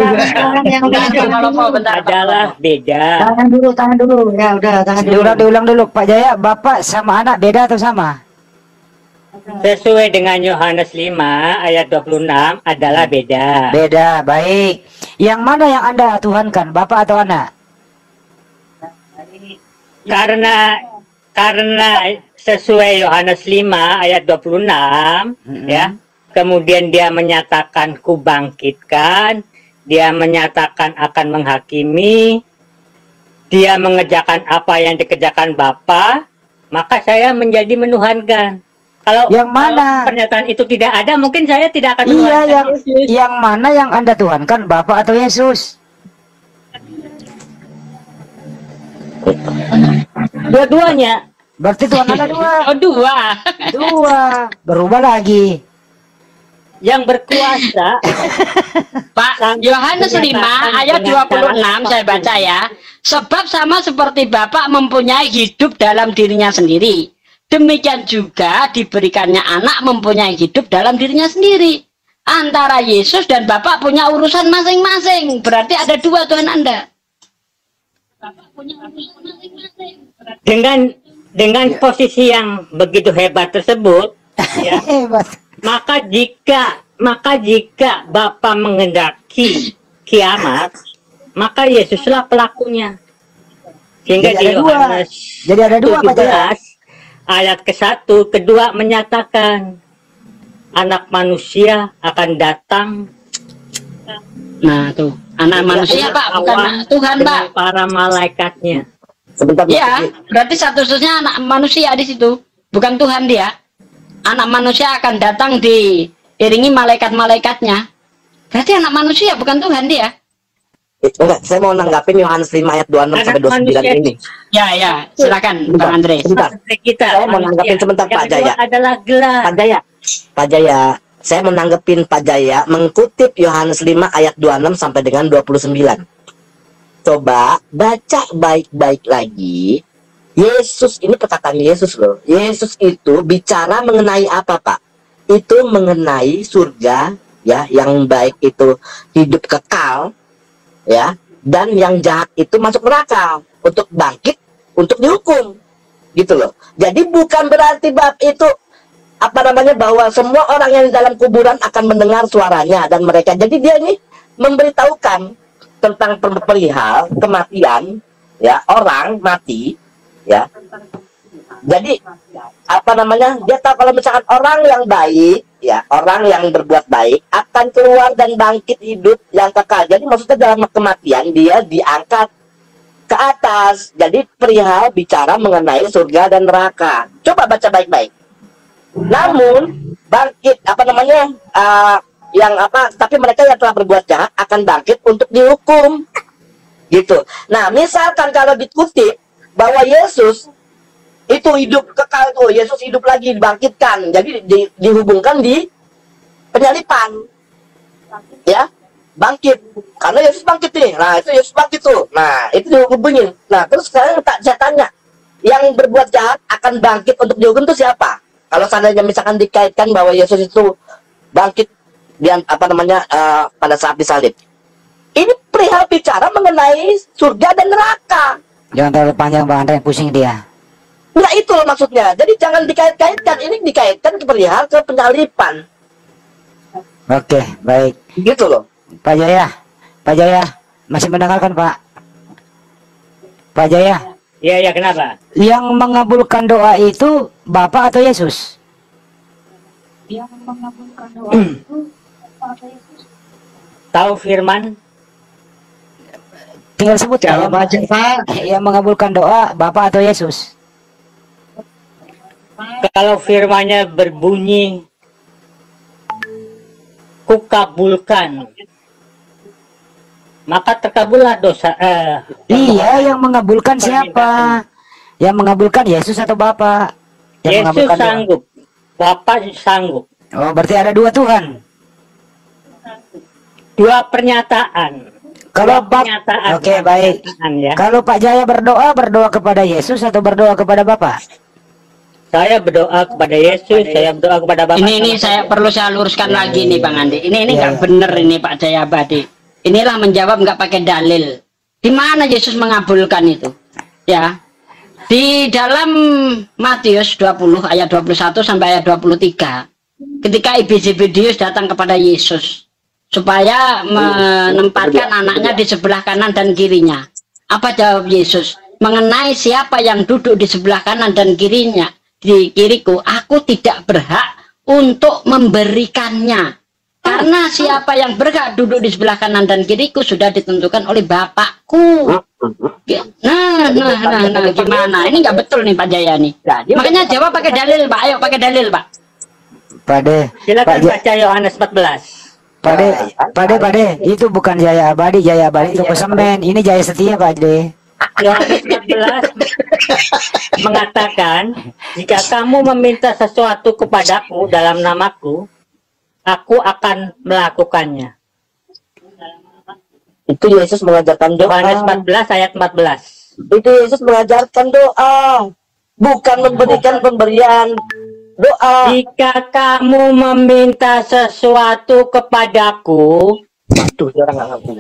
ayat adalah beda. Tahan dulu. Ya udah, tahan dulu. Diulang dulu Pak Jaya, Bapak sama anak beda atau sama? Sesuai dengan Yohanes 5 ayat 26 adalah beda. Beda, baik. Yang mana yang Anda tuhankan, Bapak atau anak? Karena sesuai Yohanes 5 ayat 26 ya. Kemudian dia menyatakan kubangkitkan, dia menyatakan akan menghakimi, dia mengerjakan apa yang dikerjakan Bapa, maka saya menjadi menuhankan. Kalau Yang mana? kalau pernyataan itu tidak ada, mungkin saya tidak akan Iya, menuhankan Yesus. yang mana yang Anda tuhankan, Bapak atau Yesus? Dua-duanya. Berarti Tuhan Anda dua. Oh, dua. Dua. Berubah lagi. Yang berkuasa Pak, Yohanes 5 ayat 26 saya baca ya. Sebab sama seperti Bapak mempunyai hidup dalam dirinya sendiri, demikian juga diberikannya anak mempunyai hidup dalam dirinya sendiri. Antara Yesus dan Bapak punya urusan masing-masing. Berarti ada dua Tuhan Anda. dengan posisi yang begitu hebat tersebut ya, Hebat. maka jika Bapa menghendaki kiamat, maka Yesuslah pelakunya. Sehingga Jadi di ada dua. Yohanes Jadi ada dua, Pak Jaya. 17 ayat ke-1, kedua menyatakan anak manusia akan datang Nah, tuh. Anak manusia, Pak, bukan Tuhan, Pak. dengan para malaikatnya. Sebentar. Ya, berarti statusnya anak manusia di situ, bukan Tuhan dia. Anak manusia akan datang diiringi malaikat-malaikatnya. Berarti anak manusia bukan Tuhan dia. Enggak, saya mau nanggapin Yohanes 5 ayat 26 sampai 29 ini. Ya, silakan Bang Andre. Sebentar. Kita Saya mau nanggapin sebentar, yang Pak kedua Jaya. adalah gelar. Pak Jaya, saya mau nanggepin Pak Jaya mengutip Yohanes 5 ayat 26 sampai dengan 29. Coba baca baik-baik lagi. Yesus, ini perkataan Yesus loh. Yesus itu bicara mengenai apa, Pak? Itu mengenai surga, ya, yang baik itu hidup kekal, ya, dan yang jahat itu masuk neraka untuk bangkit, untuk dihukum, gitu loh. Jadi bukan berarti bab itu apa namanya bahwa semua orang yang di dalam kuburan akan mendengar suaranya dan mereka. Jadi dia ini memberitahukan tentang perihal kematian, ya, orang mati, ya. Jadi apa namanya, dia tahu kalau misalkan orang yang baik, ya, orang yang berbuat baik akan keluar dan bangkit hidup yang kekal. Jadi maksudnya dalam kematian dia diangkat ke atas. Jadi perihal bicara mengenai surga dan neraka. Coba baca baik-baik. Namun bangkit apa namanya yang apa, tapi mereka yang telah berbuat jahat akan bangkit untuk dihukum gitu. Nah misalkan kalau dikutip bahwa Yesus itu hidup kekal, tuh Yesus hidup lagi dibangkitkan, jadi dihubungkan di penyalipan ya, bangkit karena Yesus bangkit nih. Nah itu Yesus bangkit tuh, nah itu dihubungin. Nah terus sekarang saya tanya, yang berbuat jahat akan bangkit untuk dihukum itu siapa? Kalau seandainya misalkan dikaitkan bahwa Yesus itu bangkit apa namanya pada saat disalib, ini perihal bicara mengenai surga dan neraka. Jangan terlalu panjang Bang Andre, pusing dia. Nah itu loh maksudnya. Jadi jangan dikait-kaitkan. Ini dikaitkan ke perihal ke penyalipan. Oke, baik. Gitu loh. Pak Jaya masih mendengarkan Pak? Pak Jaya. Iya, kenapa? Yang mengabulkan doa itu Bapak atau Yesus? Yang mengabulkan doa itu Bapak atau Yesus? Tahu firman? Tinggal sebut Jawab aja Pak. Yang mengabulkan doa Bapak atau Yesus? Kalau firmannya berbunyi, kukabulkan, maka terkabullah dosa. Iya, yang mengabulkan siapa? Yang mengabulkan Yesus atau Bapak? Yang Yesus mengabulkan doa. sanggup, Bapak sanggup. Oh, berarti ada dua Tuhan. Dua pernyataan. Kalau Dua Pak, pernyataan. oke baik. Ya. Kalau Pak Jaya berdoa kepada Yesus atau berdoa kepada Bapak? Saya berdoa kepada Yesus, saya berdoa kepada Bapak. Ini saya perlu saya luruskan lagi nih Bang Andi. Ini nggak bener ini Pak Jaya Badi. Inilah menjawab nggak pakai dalil. Di mana Yesus mengabulkan itu? Ya. Di dalam Matius 20 ayat 21 sampai ayat 23. Ketika Iblis datang kepada Yesus supaya menempatkan anaknya di sebelah kanan dan kirinya. Apa jawab Yesus? Mengenai siapa yang duduk di sebelah kanan dan kirinya, di kiriku, aku tidak berhak untuk memberikannya. Karena siapa yang berhak duduk di sebelah kanan dan kiriku sudah ditentukan oleh Bapakku. Nah, gimana? Ini nggak betul nih Pak Jaya nih. Makanya jawab pakai dalil Pak. Ayo pakai dalil Pak. Pade, silakan baca Yohanes 14. Pade, itu bukan Jaya Abadi itu pesemen. Ini Jaya Setia, Pade. Yohanes 14 mengatakan, jika kamu meminta sesuatu kepadaku dalam namaku, aku akan melakukannya. Itu Yesus mengajarkan doa. Yohanes 14 ayat 14. Itu Yesus mengajarkan doa, bukan memberikan pemberian. Doa. Jika kamu meminta sesuatu kepadaku, tuh orang nggak ngerti.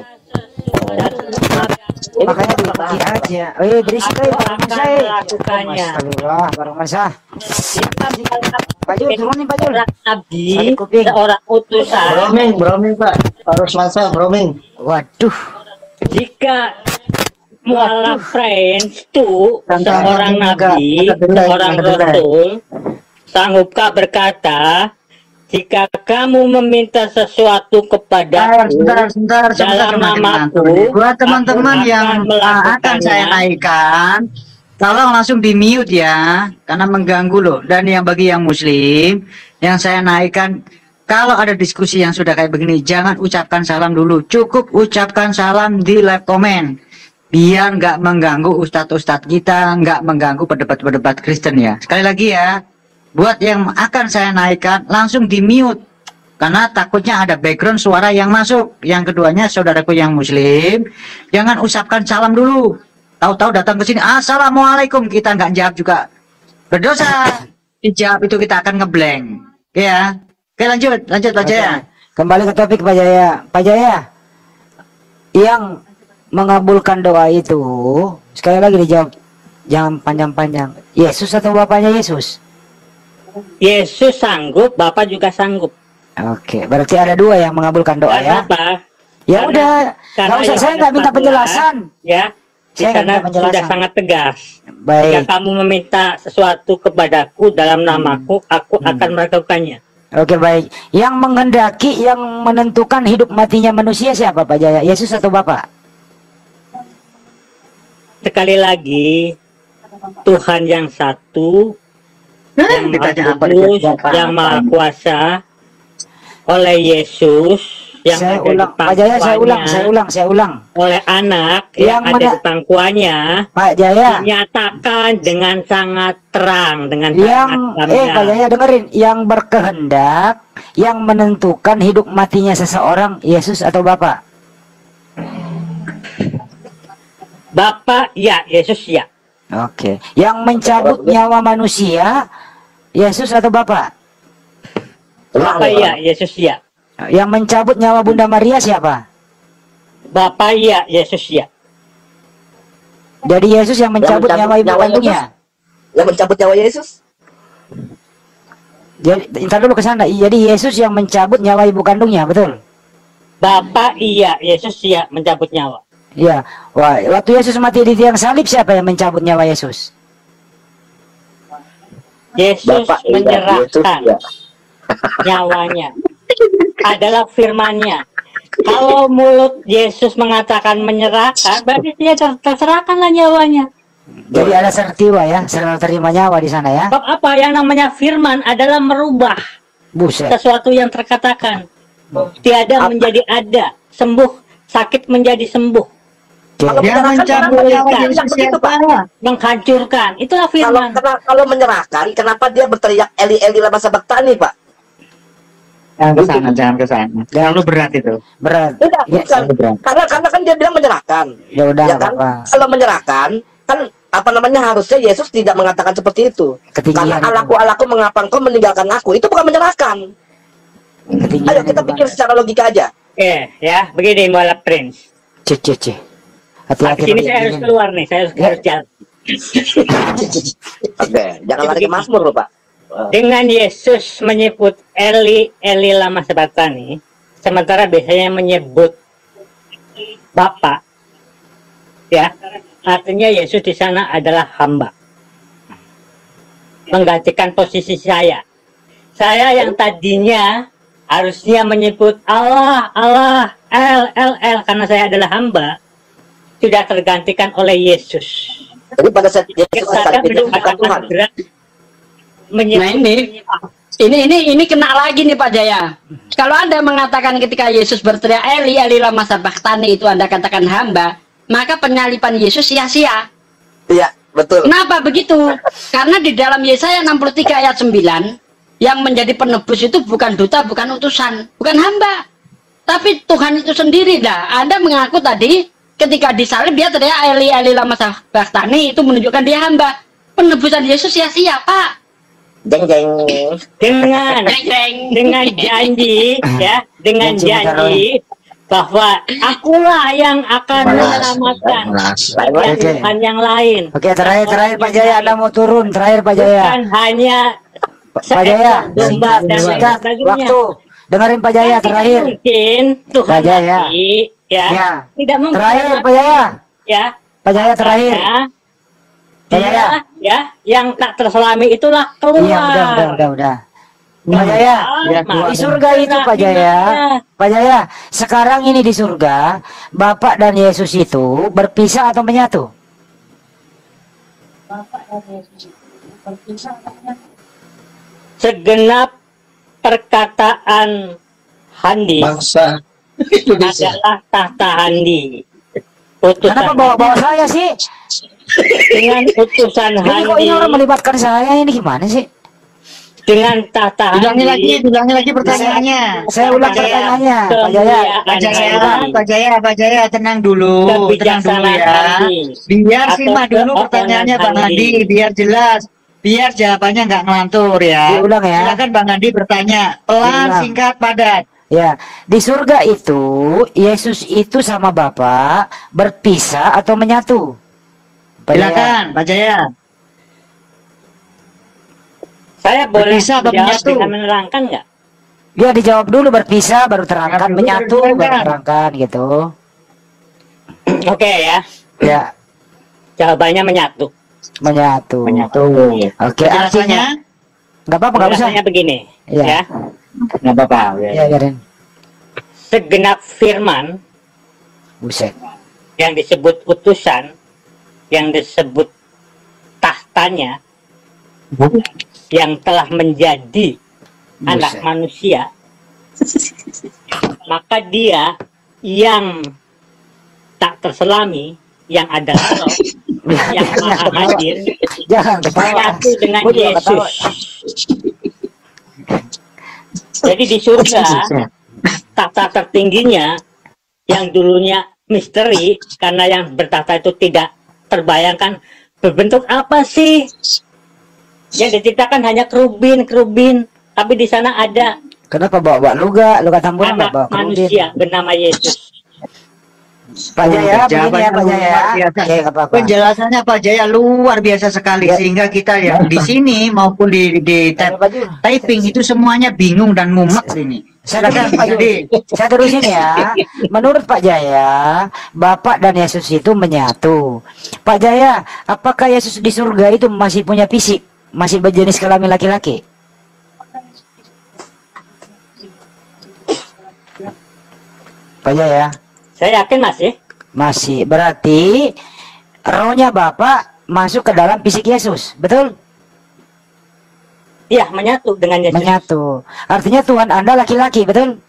Makanya dibagi aja. Berisik aja saya melakukannya. Astagfirullah, baru masa. Turunin Pak Jul. Abdi, seorang utusan. Broming Pak. Harus masa broming. Waduh. Jika mualaf friends itu seorang nabi, seorang rasul, sanggupkah berkata, jika kamu meminta sesuatu kepadaku dalam namaku, buat teman-teman yang akan saya naikkan, tolong langsung di mute ya, karena mengganggu loh. Dan yang bagi yang muslim, yang saya naikkan, kalau ada diskusi yang sudah kayak begini, jangan ucapkan salam dulu, cukup ucapkan salam di live comment, biar nggak mengganggu ustadz-ustadz kita, nggak mengganggu pendebat-pendebat Kristen ya. Sekali lagi ya, buat yang akan saya naikkan langsung di mute karena takutnya ada background suara yang masuk. Yang keduanya, saudaraku yang muslim, jangan ucapkan salam dulu, tahu-tahu datang ke sini assalamualaikum, kita nggak jawab juga, berdosa. Dijawab itu kita akan ngeblank ya. Oke, lanjut Pak Jaya. Kembali ke topik Pak Jaya. Pak Jaya, yang mengabulkan doa itu sekali lagi dijawab, jangan panjang-panjang. Yesus atau Bapaknya Yesus? Yesus sanggup, Bapak juga sanggup. Oke, berarti ada dua yang mengabulkan doa ya. Apa? Ya udah, nggak usah, saya nggak minta penjelasan. Ya, karena sudah sangat tegas. Baik. Jika kamu meminta sesuatu kepadaku dalam namaku, aku akan melakukannya. Oke, baik. Yang menghendaki, yang menentukan hidup matinya manusia siapa Pak Jaya? Yesus atau Bapak? Sekali lagi, Tuhan yang satu yang Maha Ditanya apa? Kudus, yang Maha Kuasa, oleh Yesus, yang Saya ada di ulang, Pak Jaya, saya pangkuannya, ulang. oleh anak Yang yang ada mana- di pangkuannya, Pak Jaya, dinyatakan dengan sangat terang, dengan yang sangat Pak gamblang. Jaya dengerin, yang berkehendak, yang menentukan hidup matinya seseorang, Yesus atau Bapak? Bapak ya, Yesus ya. Oke. Yang mencabut nyawa manusia, Yesus atau Bapak? Bapak ya, Yesus ya. Yang mencabut nyawa Bunda Maria siapa? Bapak ya, Yesus ya. Jadi Yesus yang mencabut mencabut nyawa ibu nyawa kandungnya. Yang mencabut nyawa Yesus. Jadi ntar dulu ke sana. Jadi Yesus yang mencabut nyawa ibu kandungnya, betul? Bapak iya, Yesus ya mencabut nyawa. Iya. Wah, waktu Yesus mati di tiang salib siapa yang mencabut nyawa Yesus? Yesus Bapak iya, menyerahkan Yesus, ya. nyawanya. Adalah firman-Nya. Kalau mulut Yesus mengatakan menyerahkan, berarti dia terserahkanlah nyawanya. Jadi ada sertiwa ya, serah terima nyawa di sana ya. Sebab apa? Yang namanya firman adalah merubah Buset. sesuatu yang terkatakan. Tiada menjadi ada, sembuh, sakit menjadi sembuh, Kalau Yang menyerahkan mencabut kenapa nyawa dia Yesus bilang begitu, Pak? siapa? menghancurkan. Itulah firman. Kalau menyerahkan, kenapa dia berteriak Eli Eli lama sabaktani, Pak? Jangan ke sana. Terlalu berat itu. Berat. Tidak, Ya, bukan. Karena kan dia bilang menyerahkan. ya udah Ya nggak kan? apa-apa. Kalau menyerahkan, kan apa namanya harusnya Yesus tidak mengatakan seperti itu. Ketinggian Karena itu. alaku mengapa engkau meninggalkan aku? Itu bukan menyerahkan. Ketinggian Ayo kita itu, pikir Bang. secara logika aja. Oke, ya, begini Mualaf Prince. Cece. Habis Hati-hati. ini saya harus keluar nih, saya harus jalan. Oke, jangan lari ke Mazmur loh, Pak. Dengan Yesus menyebut Eli, Eli lama sabaktani, sementara biasanya menyebut Bapa, ya, artinya Yesus di sana adalah hamba, menggantikan posisi saya. Saya yang tadinya harusnya menyebut Allah, Allah, El, karena saya adalah hamba, sudah tergantikan oleh Yesus. Jadi pada saat Yesus Kita saat itu belum bukan Tuhan. akan berat Nah ini kena lagi nih Pak Jaya. Kalau Anda mengatakan ketika Yesus berteriak Eli, Eli lama sabaktani itu Anda katakan hamba, maka penyalipan Yesus sia-sia. Iya, betul. Kenapa begitu? Karena di dalam Yesaya 63 ayat 9 yang menjadi penebus itu bukan duta, bukan utusan, bukan hamba, tapi Tuhan itu sendiri. Dah, Anda mengaku tadi ketika disalib dia teriak Eli, Eli lama sabaktani, itu menunjukkan dia hamba. Penebusan Yesus sia-sia, Pak. Jeng jeng. dengan janji ya, dengan janji bahwa akulah yang akan menyelamatkan, bukan Tuhan yang lain. Oke, terakhir Pak Jaya, Anda mau turun. Terakhir Pak Jaya. Bukan hanya Pak Jaya, domba dan lain singkat sebagainya. waktu. Dengerin Pak Jaya Tapi terakhir. mungkin Tuhan Pak Jaya. nanti, ya, Ya. tidak mungkin Terakhir Pak Jaya. ya. Pak Jaya terakhir. Makanya, Pak Jaya. ya, yang tak terselami itulah keluar. Iya, udah. Pak Jaya, Ya, di surga itu Pak Jaya. Pak Jaya, sekarang ini di surga, Bapak dan Yesus itu berpisah atau menyatu? Segenap perkataan Handi adalah tahta Handi. Utusan Kenapa bawa-bawa saya sih? dengan utusan Ini kok ini orang Handi, melibatkan saya, ini gimana sih? dengan tahta Handi, Ulangi lagi pertanyaannya. Saya ulang pertanyaannya, Pak Jaya. Pak Jaya, tenang dulu ya. Biar simak dulu pertanyaannya Bang Andi, biar jelas, biar jawabannya nggak ngelantur ya. Diulang ya. Silakan Bang Andi bertanya, pelan, Diulang. singkat, padat. Ya, di surga itu Yesus itu sama Bapa berpisah atau menyatu? Pak Jaya. Silakan, Pak Jaya. Saya boleh Berpisah atau menjawab menyatu? dengan menerangkan nggak? Dia dijawab dulu berpisah baru terangkan, Baru menyatu baru terangkan. terangkan gitu. Oke ya, Ya, jawabannya menyatu. menyatu. Oke, artinya Penjelasannya? nggak apa-apa, nggak usah. Penjelasannya begini, Iya. ya. Nggak apa-apa. Ya, biarin. Segenap firman Buset. yang disebut utusan, yang disebut tahtanya, yang telah menjadi anak manusia, maka dia yang tak terselami, yang adalah roh, yang maha hadir, Jangan ketawa. menyatu dengan Gua juga ketawa. Yesus. Jadi di surga, tahta tertingginya yang dulunya misteri karena yang bertahta itu tidak terbayangkan berbentuk apa sih. Yang diciptakan hanya kerubin, tapi di sana ada Kenapa bawa luga tamburan anak bawa kerudung? manusia bernama Yesus. Pak Jaya, begini ya Jawabannya Pak Jaya. luar biasa. Oke, nggak apa-apa. Penjelasannya Pak Jaya luar biasa sekali Ya. sehingga kita yang di sini maupun di typing itu semuanya bingung dan mumet ini. Saya katakan Pak Jadi saya terusin ya. Menurut Pak Jaya, Bapak dan Yesus itu menyatu. Pak Jaya, apakah Yesus di surga itu masih punya fisik? Masih berjenis kelamin laki-laki? Pak Jaya, Saya yakin masih. masih. Berarti rohnya Bapak masuk ke dalam fisik Yesus, betul? Iya, menyatu dengan Yesus. Menyatu. Artinya Tuhan Anda laki-laki, betul?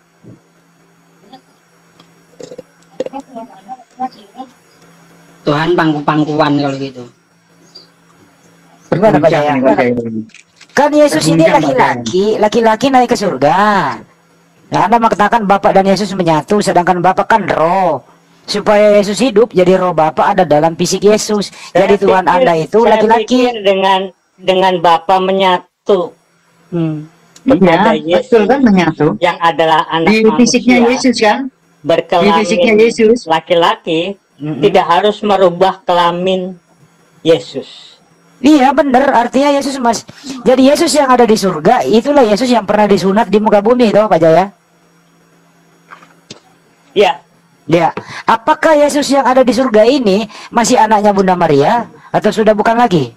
Tuhan pangku-pangkuan kalau gitu. Gimana Pak Jaya? Kan Yesus ini Terguncang, laki-laki naik ke surga. Nah, Anda mengatakan Bapak dan Yesus menyatu, sedangkan Bapak kan roh. Supaya Yesus hidup, jadi roh Bapak ada dalam fisik Yesus. Jadi Tuhan Anda itu saya laki-laki. pikir dengan Bapa menyatu kepada Iya, betul kan menyatu. yang adalah anak Di fisiknya manusia Yesus kan? Di fisiknya berkelamin Yesus. laki-laki tidak harus merubah kelamin Yesus. Iya bener, artinya Yesus mas. Jadi Yesus yang ada di surga, itulah Yesus yang pernah disunat di muka bumi, toh Pak Jaya? Ya, Ya, apakah Yesus yang ada di surga ini masih anaknya Bunda Maria atau sudah bukan lagi?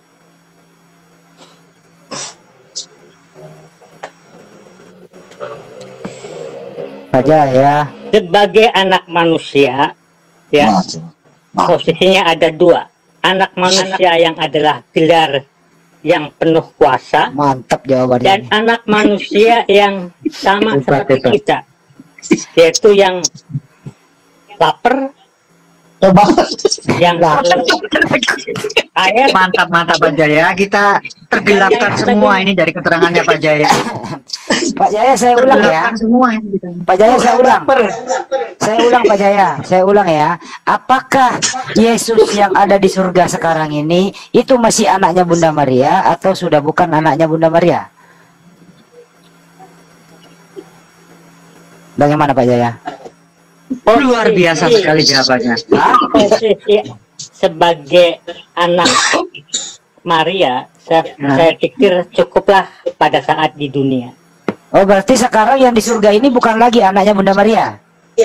Pak Jaya. sebagai anak manusia, ya posisinya ada dua. Anak manusia yang adalah gelar yang penuh kuasa, Mantap jawabannya. dan ini. anak manusia yang sama seperti kita, yaitu yang lapar, yang air. Mantap Pak Jaya. Kita tergelapkan semua ini dari keterangannya Pak Jaya. Pak Jaya saya ulang ya. Tergelapkan semua ini kita. Pak Jaya saya ulang. Saya ulang Pak Jaya. Saya ulang ya. Apakah Yesus yang ada di surga sekarang ini itu masih anaknya Bunda Maria atau sudah bukan anaknya Bunda Maria? Bagaimana Pak Jaya? Luar biasa sekali jawabannya. Posisi sebagai anak Maria, saya pikir cukuplah pada saat di dunia. Oh berarti sekarang yang di surga ini bukan lagi anaknya Bunda Maria.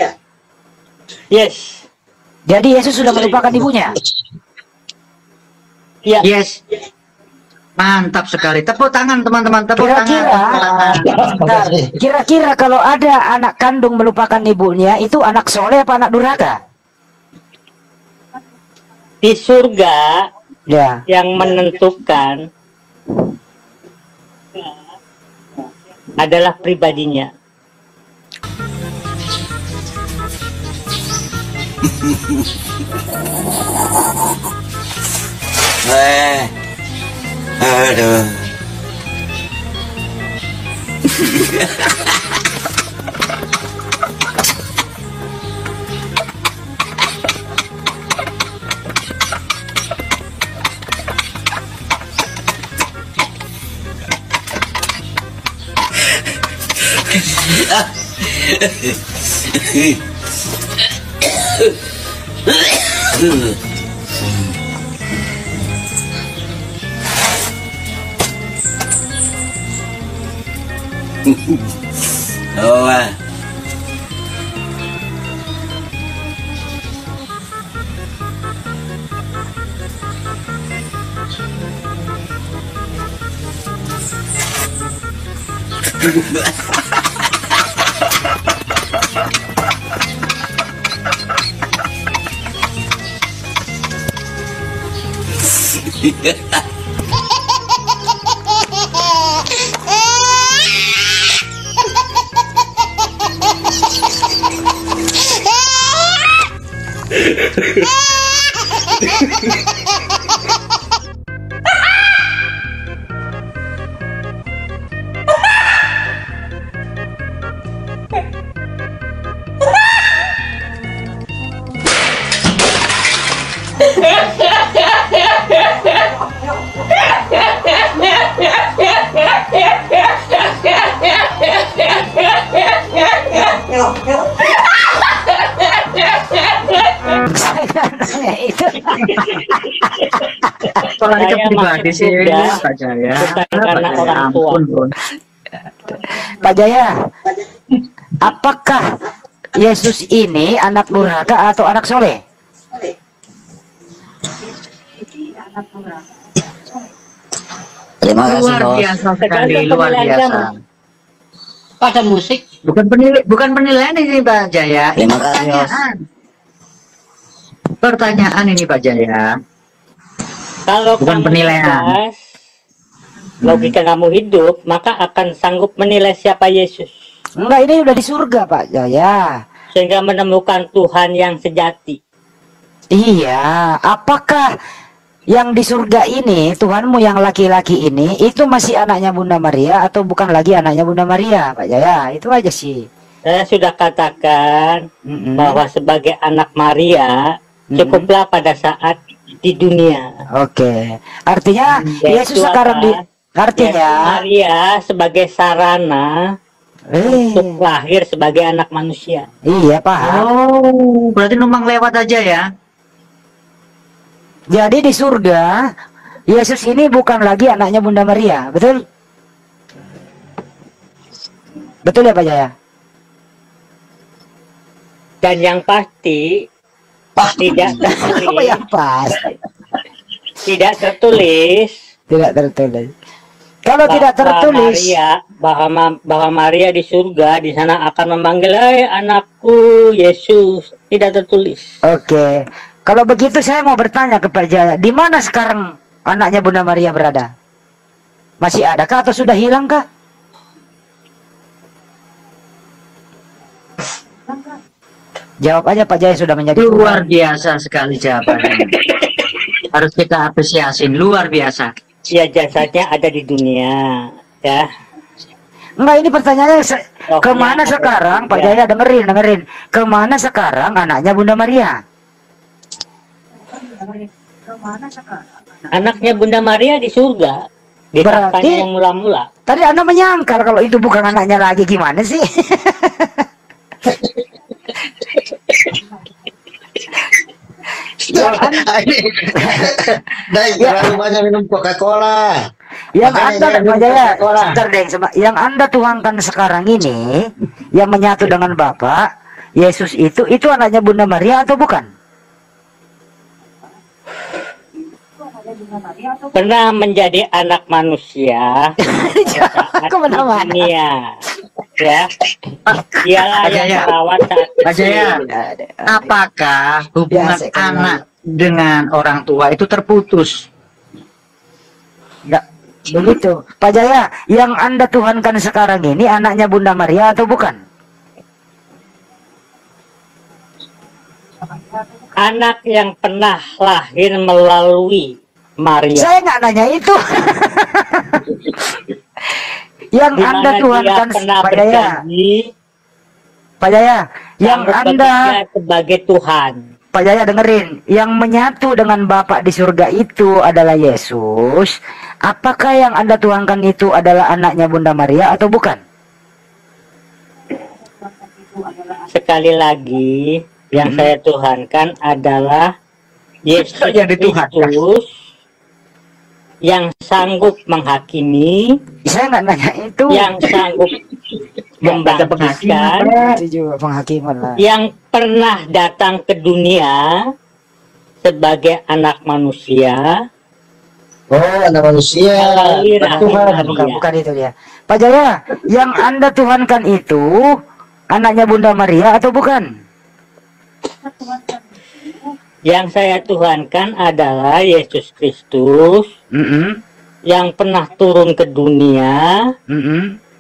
Yes, Jadi Yesus sudah melupakan ibunya. ya. Yes. Mantap sekali. Tepuk tangan teman-teman. Tepuk Kira-kira, tangan. bentar. Kira-kira kalau ada anak kandung melupakan ibunya, itu anak soleh apa anak durhaka? Di surga Ya. yang menentukan adalah pribadinya. Aduh. Oh, Soalnya Saya pribadi masuk sih surga Pak Jaya. bukan karena Pak Jaya, orang tua. ampun, Bro. Pak Jaya, apakah Yesus ini anak durhaka atau anak soleh? Terima kasih Luar bos. biasa sekali, Tergantung luar penilaian biasa. kamu. Pada musik. Bukan penilaian ini Pak Jaya. Terima kasih, Bos. Pertanyaan. Pertanyaan ini Pak Jaya. Kalau Bukan kamu penilaian. cerdas, logika kamu hidup, maka akan sanggup menilai siapa Yesus, Enggak, ini udah di surga Pak Jaya. sehingga menemukan Tuhan yang sejati. Iya, apakah yang di surga ini, Tuhanmu yang laki-laki ini, itu masih anaknya Bunda Maria atau bukan lagi anaknya Bunda Maria, Pak Jaya? Itu aja sih. Saya sudah katakan Mm-mm. bahwa sebagai anak Maria, cukuplah pada saat di dunia. Oke, artinya Yaitu Yesus sekarang di, apa? Yaitu artinya, Maria sebagai sarana untuk lahir sebagai anak manusia. iya paham. Oh, berarti numpang lewat aja ya. Jadi di surga, Yesus ini bukan lagi anaknya Bunda Maria, betul? Betul ya Pak Jaya? Dan yang pasti tidak Apa tertulis, yang pas? tidak tertulis Tidak tertulis. Kalau tidak tertulis, bahwa Maria di surga di sana akan memanggil, "Hai anakku Yesus," tidak tertulis. oke. Kalau begitu saya mau bertanya kepada di mana sekarang anaknya Bunda Maria berada? Masih adakah atau sudah hilang kah? Jawab aja Pak Jaya, sudah menjadi Luar biasa sekali jawabannya. Harus kita apresiasi, luar biasa. Ya, jasadnya ada di dunia, ya. Enggak, ini pertanyaannya Oh, kemana ya, sekarang Pak ya. Jaya, dengerin. Kemana sekarang anaknya Bunda Maria? Anaknya Bunda Maria di surga, di Berarti- tahtanya yang mula-mula. Tadi Anda menyangkal kalau itu bukan anaknya lagi, gimana sih? Dai, terlalu banyak minum Coca-Cola. Yang Makanya Anda, jangan Pak minum Jaya, Coca-Cola. sebentar deh, yang Anda tuangkan sekarang ini, yang menyatu dengan Bapak, Yesus itu anaknya Bunda Maria atau bukan? Pernah menjadi anak manusia saat Kemana-mana. di dunia, ya. Dialah Pak yang Jaya. merawat saat Pak Jaya, apakah hubungan Biasa, kan, anak dengan orang tua itu terputus? Enggak, begitu. Pak Jaya, yang Anda tuhankan sekarang ini anaknya Bunda Maria atau bukan? anak yang pernah lahir melalui Maria. Saya nggak nanya itu. Yang Di Anda mana dia tuhankan, pernah Pak Jaya, berjanji Pak Jaya, yang sanggup Anda, bekerja sebagai Tuhan. Pak Jaya dengerin, yang menyatu dengan Bapak di surga itu adalah Yesus. Apakah yang Anda tuangkan itu adalah anaknya Bunda Maria atau bukan? Sekali lagi, yang saya tuhankan adalah Yesus Yang dituhankan. Kristus yang sanggup menghakimi, Saya nggak nanya itu. yang sanggup membangkitkan, Itu juga penghakiman lah. yang pernah datang ke dunia sebagai anak manusia Oh, anak manusia. melalui rahim Bukan Maria. itu dia. Pak Jaya, yang Anda tuhankan itu anaknya Bunda Maria atau bukan? Yang saya tuhankan adalah Yesus Kristus yang pernah turun ke dunia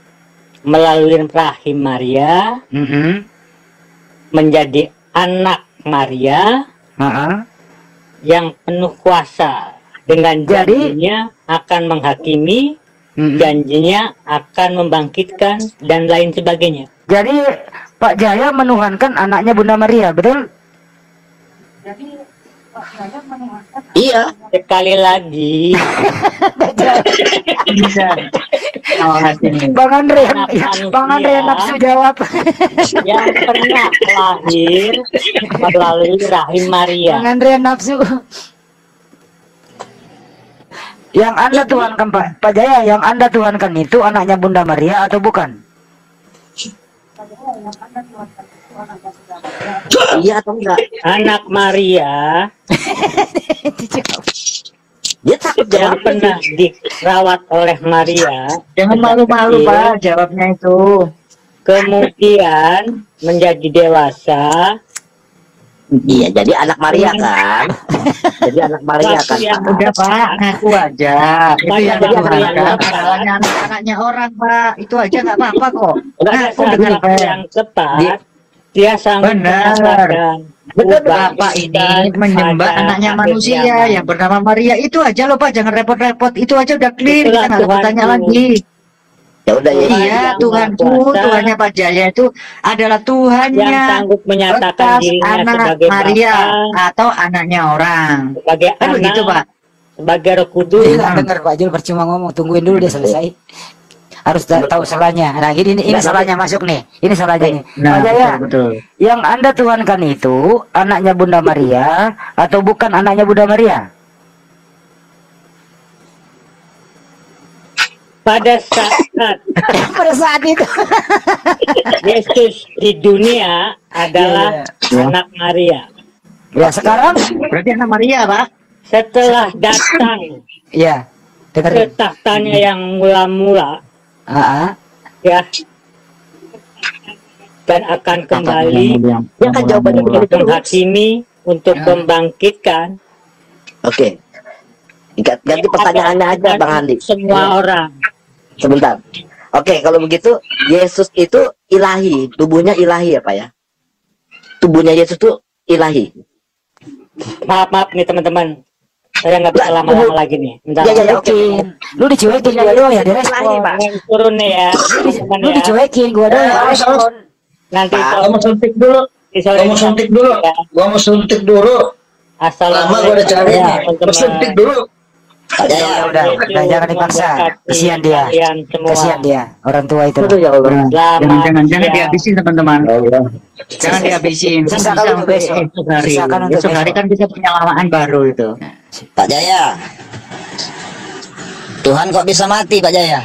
melalui rahim Maria menjadi anak Maria yang penuh kuasa, dengan janjinya akan menghakimi, janjinya akan membangkitkan, dan lain sebagainya. Jadi Pak Jaya menuhankan anaknya Bunda Maria, betul? Iya. Sekali lagi. Bisa. Bang Andre yang nafsu jawab. Yang pernah lahir melalui rahim Maria. Bang Andre yang nafsu. Yang Anda tuhankan Pak Jaya, yang Anda tuhankan itu anaknya Bunda Maria atau bukan? Iya atau enggak? Anak Maria. Dia takut yang jawab. pernah dirawat oleh Maria. Jangan malu-malu Pak, jawabnya itu. Kemudian menjadi dewasa. Iya, jadi anak Maria kan. Jadi anak Maria kan. Udah Pak, ngaku aja. Itu yang dituhankan adalah anak-anaknya orang Pak. Itu aja nggak apa-apa kok. Ngaku dengan yang tepat. Dia sanggup benar. Betul Bapak ini menyembah anaknya manusia yang bernama Maria. Itu aja loh Pak, jangan repot-repot. Itu aja udah clear, kita nggak bertanya lagi. Ya udah ya. Iya, Tuhanku, Tuhannya Pak Jaya itu adalah Tuhannya yang sanggup menyatakan dirinya anak sebagai Maria Bapa, atau anaknya orang. sebagai Kan anak, begitu Pak. sebagai Roh Kudus. Dengar Pak Jul percuma ngomong, tungguin dulu dia selesai. Harus tahu salahnya. Nah, ini salahnya masuk nih. Ini salahnya nih. Nah, Pak Jaya, betul. yang Anda tuhankan itu anaknya Bunda Maria atau bukan anaknya Bunda Maria? Pada saat itu Yesus di dunia adalah anak Maria. Ya, sekarang berarti anak Maria Pak. Setelah datang ya ke tahtanya yang mula-mula, ya, dan akan kembali Ya kan jawabannya begitu terus. menghakimi untuk membangkitkan. Oke. Ganti pertanyaannya aja Bang Andi. Semua orang. Sebentar. Oke, kalau begitu Yesus itu ilahi, tubuhnya ilahi ya Pak ya? Tubuhnya Yesus itu ilahi. Maaf nih teman-teman, saya nggak bisa lama-lama lagi nih. Bentar. Ya, oke. Lu dicuekin gua doang ya, direspon. Turun nih ya. Lu dicuekin gua doang. Nanti Gua mau suntik dulu. Gua mau suntik dulu. Gua mau suntik dulu. Lama gua udah cari. Gua suntik dulu. Udah, jangan dipaksa. Kasihan dia. Kasihan dia. Orang tua itu. Jangan dihabisin teman-teman. Jangan dihabisin. Sisakan untuk besok. Besok hari kan bisa penyelamaan baru itu. Pak Jaya, Tuhan kok bisa mati Pak Jaya?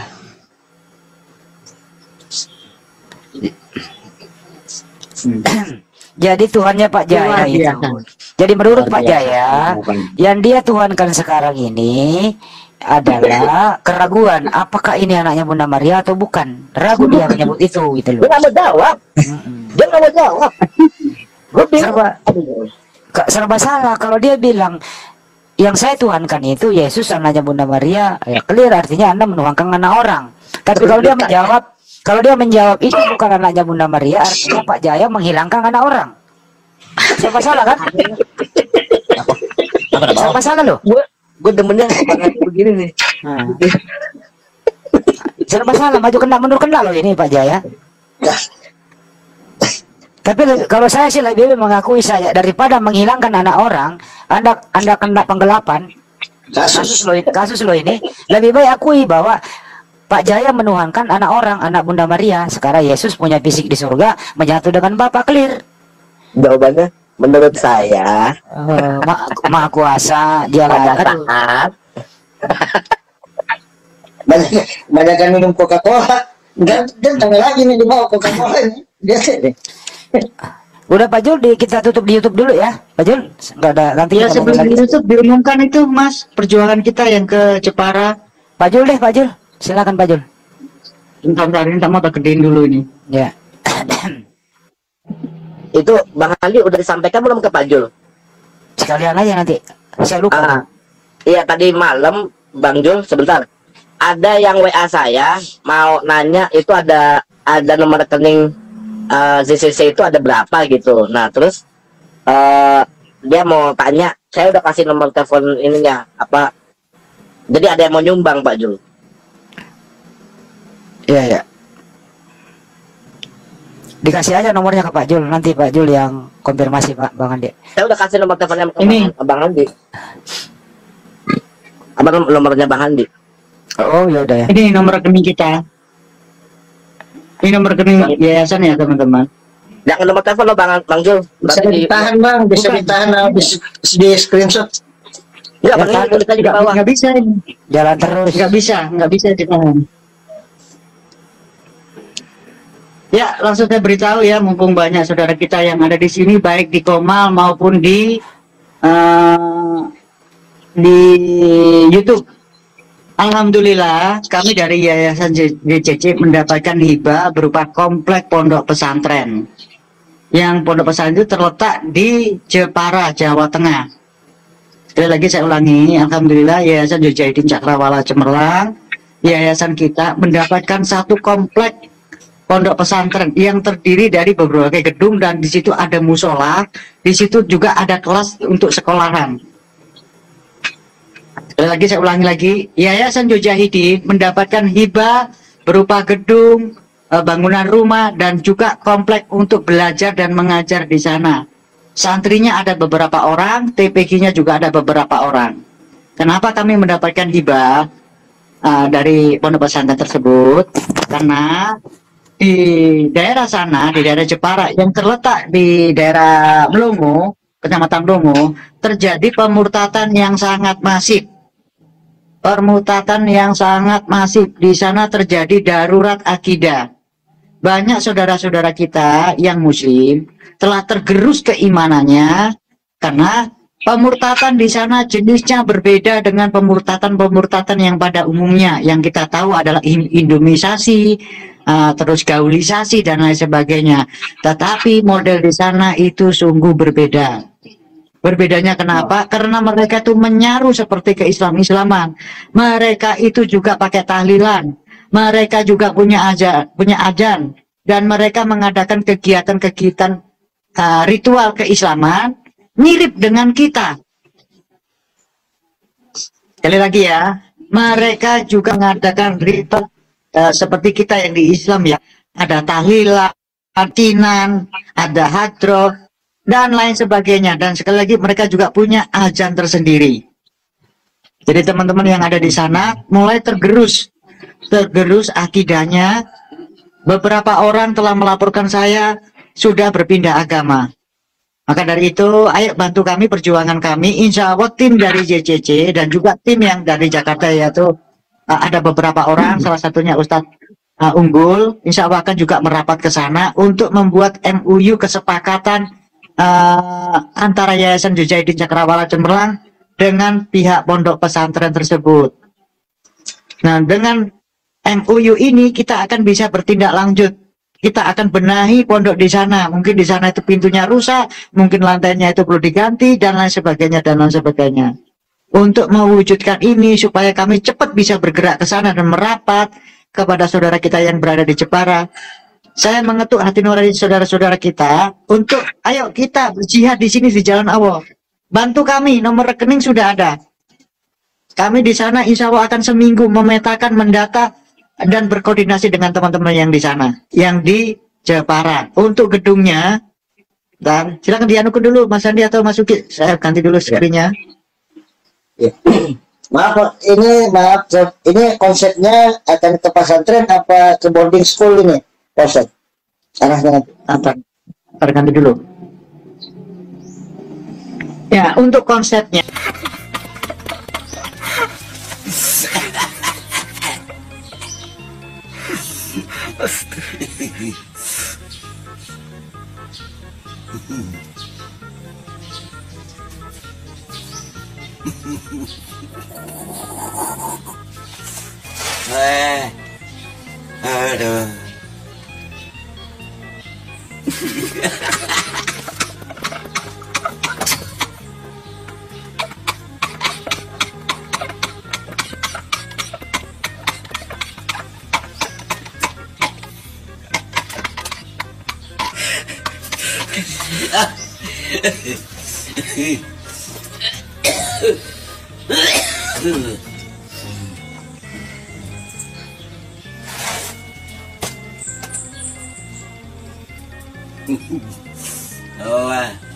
Jadi Tuhannya Pak Jaya itu. Jadi menurut Pak Jaya, yang dia tuhankan sekarang ini adalah keraguan. Apakah ini anaknya Bunda Maria atau bukan? Ragu dia menyebut itu, gitu loh. Dia nggak mau jawab. Dia nggak mau jawab. Serba salah kalau dia bilang yang saya tuhankan itu Yesus anaknya Bunda Maria. Ya clear, artinya Anda menuhankan anak orang. Tapi kalau dia menjawab itu bukan anaknya Bunda Maria, artinya Pak Jaya menghilangkan anak orang. Serba salah kan? Serba salah loh. Gue demennya banget begini nih. Serba salah, maju kena mundur kena loh ini Pak Jaya. Tapi kalau saya sih lebih mengakui saya daripada menghilangkan anak orang, Anda kena penggelapan kasus lo ini, lebih baik akui bahwa Pak Jaya menuhankan anak orang, anak Bunda Maria. Sekarang Yesus punya fisik di surga, menyatu dengan Bapa, clear. Jawabannya menurut saya maha kuasa dia lah. Banyak kan minum Coca-Cola. Dan tanggal lagi nih di bawah Coca-Cola ini. Dia Udah Pak Jul, kita tutup di YouTube dulu ya Pak Jul. Nggak ada nanti ya, sebelum di YouTube diumumkan itu Mas, perjuangan kita yang ke Jepara. Pak Jul deh, Pak Jul, silakan Pak Jul. Bentar ini tak gedein dulu ini ya. Itu Bang Andi udah disampaikan belum ke Pak Jul? Sekalian aja nanti, saya lupa. Iya tadi malam Bang Jul, sebentar, ada yang WA saya mau nanya itu ada nomor rekening ZCC itu ada berapa gitu. Nah terus dia mau tanya, saya udah kasih nomor telepon ininya apa. Jadi ada yang mau nyumbang Pak Jul. Iya. Dikasih aja nomornya ke Pak Jul, nanti Pak Jul yang konfirmasi Pak Bang Andi. Saya udah kasih nomor teleponnya ke Ini. Bang Andi. Apa nomornya Bang Andi? Oh ya udah ya. Ini nomor rekening kita. Ini nomor rekening yayasan ya teman-teman. Jangan nomor telepon lo Bang Jul. Bisa Berarti ditahan bang, bisa Bukan. ditahan di screenshot. Enggak, Bang, ini tulis aja di bawah. Nggak bisa ini. Jalan terus. Nggak bisa ditahan. Ya, langsung saya beritahu ya, mumpung banyak saudara kita yang ada di sini, baik di Komal maupun di YouTube. Alhamdulillah, kami dari Yayasan JCC mendapatkan hibah berupa komplek pondok pesantren. Yang pondok pesantren itu terletak di Jepara, Jawa Tengah. Sekali lagi saya ulangi, Alhamdulillah Yayasan Mujahidin Cakrawala Cemerlang, yayasan kita mendapatkan satu komplek pondok pesantren yang terdiri dari beberapa gedung, dan di situ ada musola, di situ juga ada kelas untuk sekolahan. Sekali lagi saya ulangi lagi, Yayasan Mujahidin mendapatkan hibah berupa gedung, bangunan rumah, dan juga komplek untuk belajar dan mengajar di sana. Santrinya ada beberapa orang, TPG-nya juga ada beberapa orang. Kenapa kami mendapatkan hibah dari pondok pesantren tersebut? Karena di daerah sana, di daerah Jepara yang terletak di daerah Mlongo, Kecamatan Mlongo, terjadi pemurtatan yang sangat masif. Permutatan yang sangat masif. Di sana terjadi darurat akidah. Banyak saudara-saudara kita yang muslim telah tergerus keimanannya karena pemurtatan di sana jenisnya berbeda dengan pemurtatan yang pada umumnya yang kita tahu adalah indomisasi, terus gaulisasi dan lain sebagainya. Tetapi model di sana itu sungguh berbeda. Berbedanya kenapa? Karena mereka itu menyaru seperti ke-Islam-Islaman. Mereka itu juga pakai tahlilan. Mereka juga punya ajan, dan mereka mengadakan kegiatan-kegiatan ritual keislaman mirip dengan kita. Sekali lagi ya, mereka juga mengadakan ritual seperti kita yang di Islam ya. Ada tahlilan, kinan, ada hadroh, dan lain sebagainya. Dan sekali lagi mereka juga punya ajan tersendiri. Jadi teman-teman yang ada di sana mulai tergerus akidahnya. Beberapa orang telah melaporkan saya sudah berpindah agama. Maka dari itu ayo bantu kami, perjuangan kami. Insya Allah tim dari JCC dan juga tim yang dari Jakarta, yaitu ada beberapa orang, salah satunya Ustadz Unggul, insya Allah akan juga merapat ke sana untuk membuat MOU kesepakatan antara Yayasan Mujahidin Cakrawala Cemerlang dengan pihak pondok pesantren tersebut. Nah, dengan MOU ini kita akan bisa bertindak lanjut. Kita akan benahi pondok di sana. Mungkin di sana itu pintunya rusak, mungkin lantainya itu perlu diganti dan lain sebagainya dan lain sebagainya. Untuk mewujudkan ini supaya kami cepat bisa bergerak ke sana dan merapat kepada saudara kita yang berada di Jepara. Saya mengetuk hati nurani saudara-saudara kita untuk ayo kita berjihad di sini di jalan Allah. Bantu kami, nomor rekening sudah ada. Kami di sana insya Allah akan seminggu memetakan, mendata, dan berkoordinasi dengan teman-teman yang di sana, yang di Jepara. Untuk gedungnya, dan silakan dianukan dulu Mas Andi atau Mas Uki. Saya ganti dulu screen-nya. Ya. Maaf, ini konsepnya akan ke pesantren apa ke boarding school ini? Konsep arahnya Antar ganti dulu. Ya, untuk konsepnya. Aduh. Oh,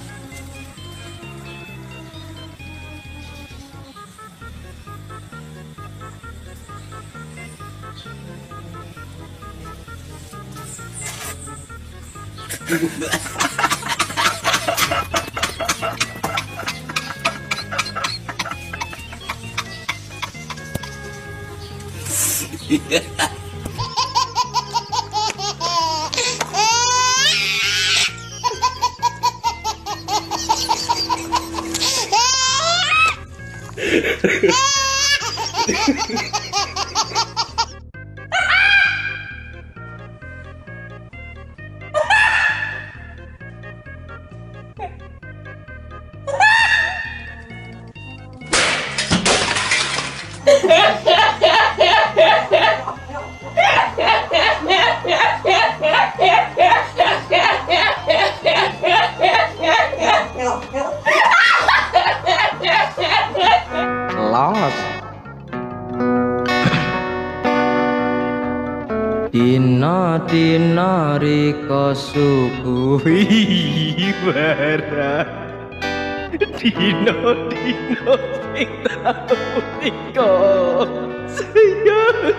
Lost. Dina rika subuhi barat. Dina sing tau rika sayang.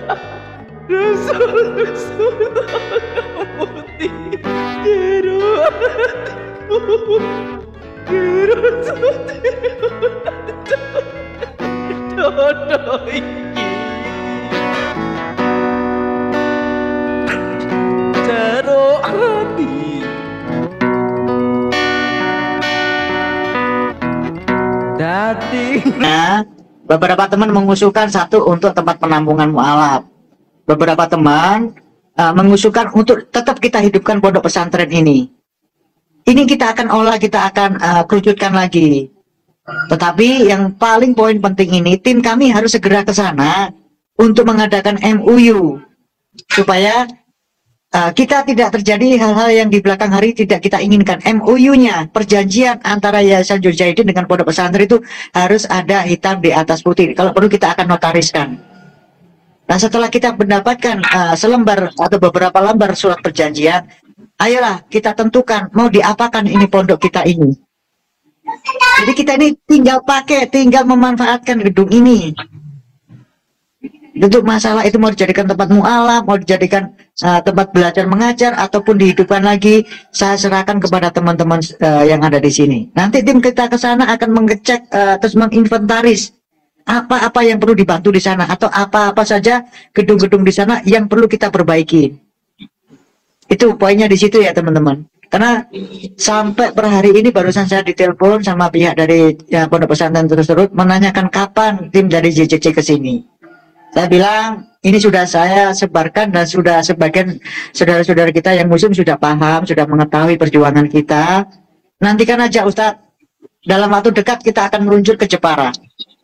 Rasul putih jero hatiku. Jero dodo iki jero hati dadi. Nah, beberapa teman mengusulkan satu untuk tempat penampungan mualaf. Beberapa teman mengusulkan untuk tetap kita hidupkan pondok pesantren ini. Ini kita akan olah, kita akan kerucutkan lagi. Tetapi yang paling poin penting ini, tim kami harus segera ke sana untuk mengadakan MOU supaya kita tidak terjadi hal-hal yang di belakang hari tidak kita inginkan. MOU-nya, perjanjian antara Yayasan Jurjaidin dengan pondok pesantren itu harus ada hitam di atas putih. Kalau perlu kita akan notariskan. Nah, setelah kita mendapatkan selembar atau beberapa lembar surat perjanjian, ayolah kita tentukan mau diapakan ini pondok kita ini. Jadi kita ini tinggal memanfaatkan gedung ini. Untuk masalah itu mau dijadikan tempat mualaf, mau dijadikan tempat belajar mengajar, ataupun dihidupkan lagi, saya serahkan kepada teman-teman yang ada di sini. Nanti tim kita ke sana akan mengecek terus menginventaris apa-apa yang perlu dibantu di sana, atau apa-apa saja gedung-gedung di sana yang perlu kita perbaiki. Itu poinnya di situ ya teman-teman. Karena sampai per hari ini barusan saya ditelepon sama pihak dari pondok pesantren terus-terus menanyakan kapan tim dari JCC ke sini. Saya bilang ini sudah saya sebarkan dan sudah sebagian saudara-saudara kita yang muslim sudah paham, sudah mengetahui perjuangan kita. Nantikan aja Ustadz, dalam waktu dekat kita akan meluncur ke Jepara.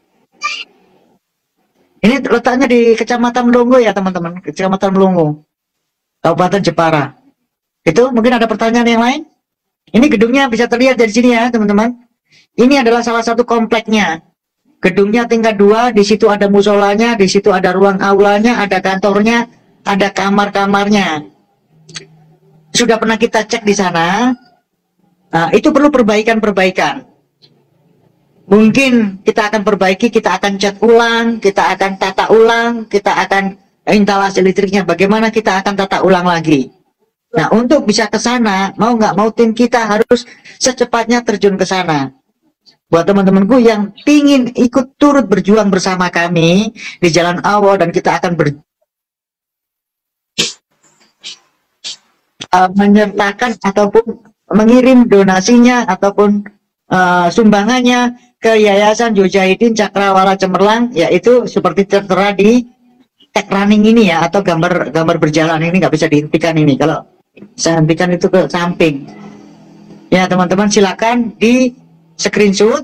Ini letaknya di Kecamatan Melongo ya teman-teman, Kecamatan Melongo, Kabupaten Jepara. Itu mungkin ada pertanyaan yang lain? Ini gedungnya bisa terlihat dari sini ya teman-teman. Ini adalah salah satu kompleknya. Gedungnya tingkat 2, di situ ada musolanya, di situ ada ruang aulanya, ada kantornya, ada kamar-kamarnya. Sudah pernah kita cek di sana. Itu perlu perbaikan-perbaikan. Mungkin kita akan perbaiki, kita akan cat ulang, kita akan tata ulang, kita akan instalasi listriknya, bagaimana kita akan tata ulang lagi. Nah, untuk bisa ke sana, mau nggak mau tim kita harus secepatnya terjun ke sana. Buat teman-temanku yang ingin ikut turut berjuang bersama kami di Jalan Allah, dan kita akan menyertakan ataupun mengirim donasinya ataupun sumbangannya ke Yayasan Jurjaidin Cakrawala Cemerlang, yaitu seperti tertera di tag running ini ya, atau gambar berjalan ini nggak bisa dihentikan ini. Kalau saya hentikan itu ke samping. Ya teman-teman, silakan di screenshot,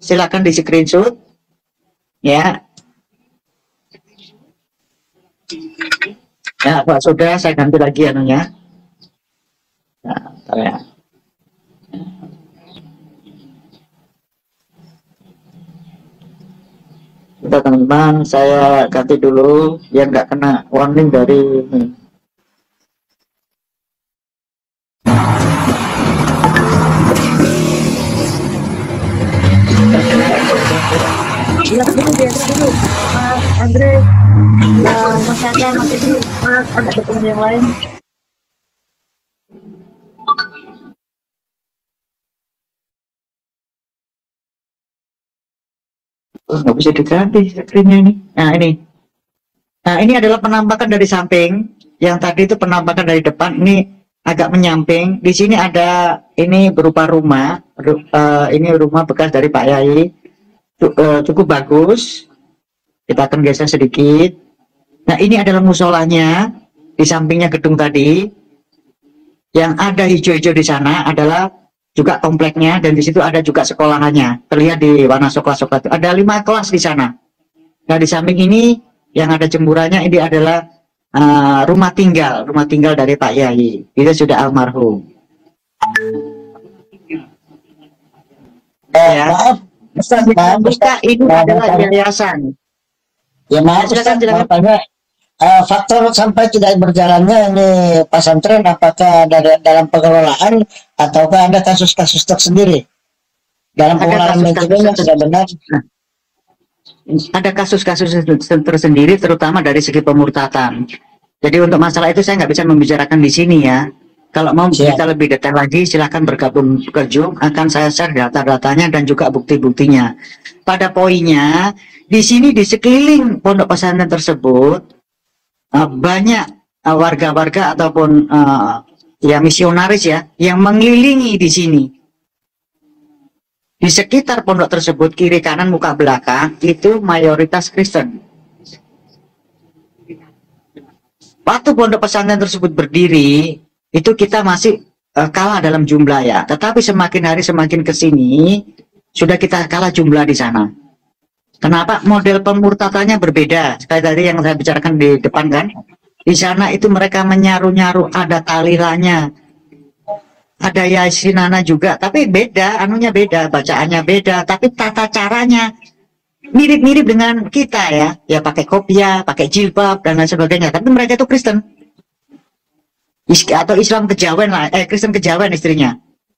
ya. Ya Pak, sudah saya ganti lagi anunya. Nah, ya. Kita teman-teman, saya ganti dulu yang nggak kena warning dari ini. Andre, Mas Ada, Mas Edi, ada teman yang lain. Oh, nggak bisa diganti screen-nya ini. Nah ini. Nah ini adalah penampakan dari samping. Yang tadi itu penampakan dari depan. Ini agak menyamping. Di sini ada ini berupa rumah. Ini rumah bekas dari Pak Yai. Cukup bagus. Kita akan geser sedikit. Nah ini adalah musolanya. Di sampingnya gedung tadi. Yang ada hijau-hijau di sana adalah juga kompleknya, dan di situ ada juga sekolahannya. Terlihat di warna coklat-coklat itu ada 5 kelas di sana. Nah di samping ini yang ada jemburannya ini adalah rumah tinggal dari Pak Yai. Itu sudah almarhum. Ya. Maaf, Ustaz, maaf, Ustaz. Ini adalah yayasan. Ya maaf, Ustaz, mau tanya, faktor sampai tidak berjalannya ini pesantren, apakah dalam pengelolaan ataukah ada kasus-kasus tersendiri dalam pengelolaan manajemen yang tidak benar? Ada kasus-kasus tersendiri, terutama dari segi pemurtatan. Jadi untuk masalah itu saya nggak bisa membicarakan di sini ya. Kalau mau kita lebih detail lagi, silahkan bergabung ke Zoom, akan saya share data-datanya dan juga bukti-buktinya. Pada poinnya, di sini di sekeliling pondok pesantren tersebut banyak warga-warga ataupun ya misionaris ya yang mengelilingi di sini. Di sekitar pondok tersebut, kiri kanan muka belakang itu mayoritas Kristen. Waktu pondok pesantren tersebut berdiri, itu kita masih kalah dalam jumlah ya. Tetapi semakin hari semakin ke sini sudah kita kalah jumlah di sana. Kenapa? Model pemurtatannya berbeda. Sekali tadi yang saya bicarakan di depan kan. Di sana itu mereka menyaru-nyaru, ada talilanya, ada yasinana juga, tapi beda, anunya beda, bacaannya beda, tapi tata caranya mirip-mirip dengan kita ya. Ya pakai kopiah, pakai jilbab dan lain sebagainya. Tapi mereka itu Kristen. Atau Islam kejawen lah, Kristen kejawen istrinya.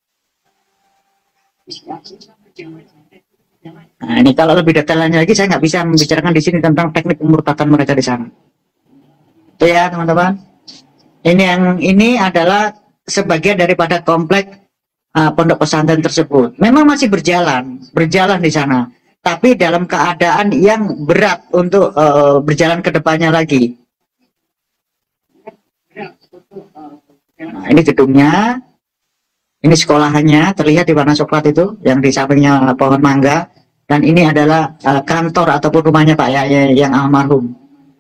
Nah, ini kalau lebih detailnya lagi saya nggak bisa membicarakan di sini tentang teknik pemurtatan mereka di sana. Itu ya teman-teman. Ini adalah sebagian daripada komplek pondok pesantren tersebut. Memang masih berjalan di sana, tapi dalam keadaan yang berat untuk berjalan ke depannya lagi. Nah, ini gedungnya, ini sekolahannya terlihat di warna coklat itu, yang di sampingnya pohon mangga. Dan ini adalah kantor ataupun rumahnya Pak Yai yang almarhum.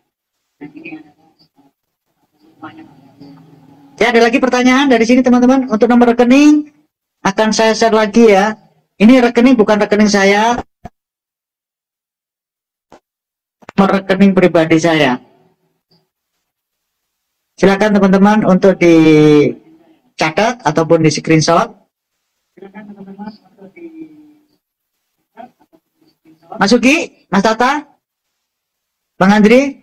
Ya, ada lagi pertanyaan dari sini teman-teman. Untuk nomor rekening akan saya share lagi ya. Ini rekening bukan rekening saya, nomor rekening pribadi saya. Silakan teman-teman untuk dicatat ataupun di screenshot. Silakan teman-teman untuk di Mas Uki, Mas Tata, Bang Andri.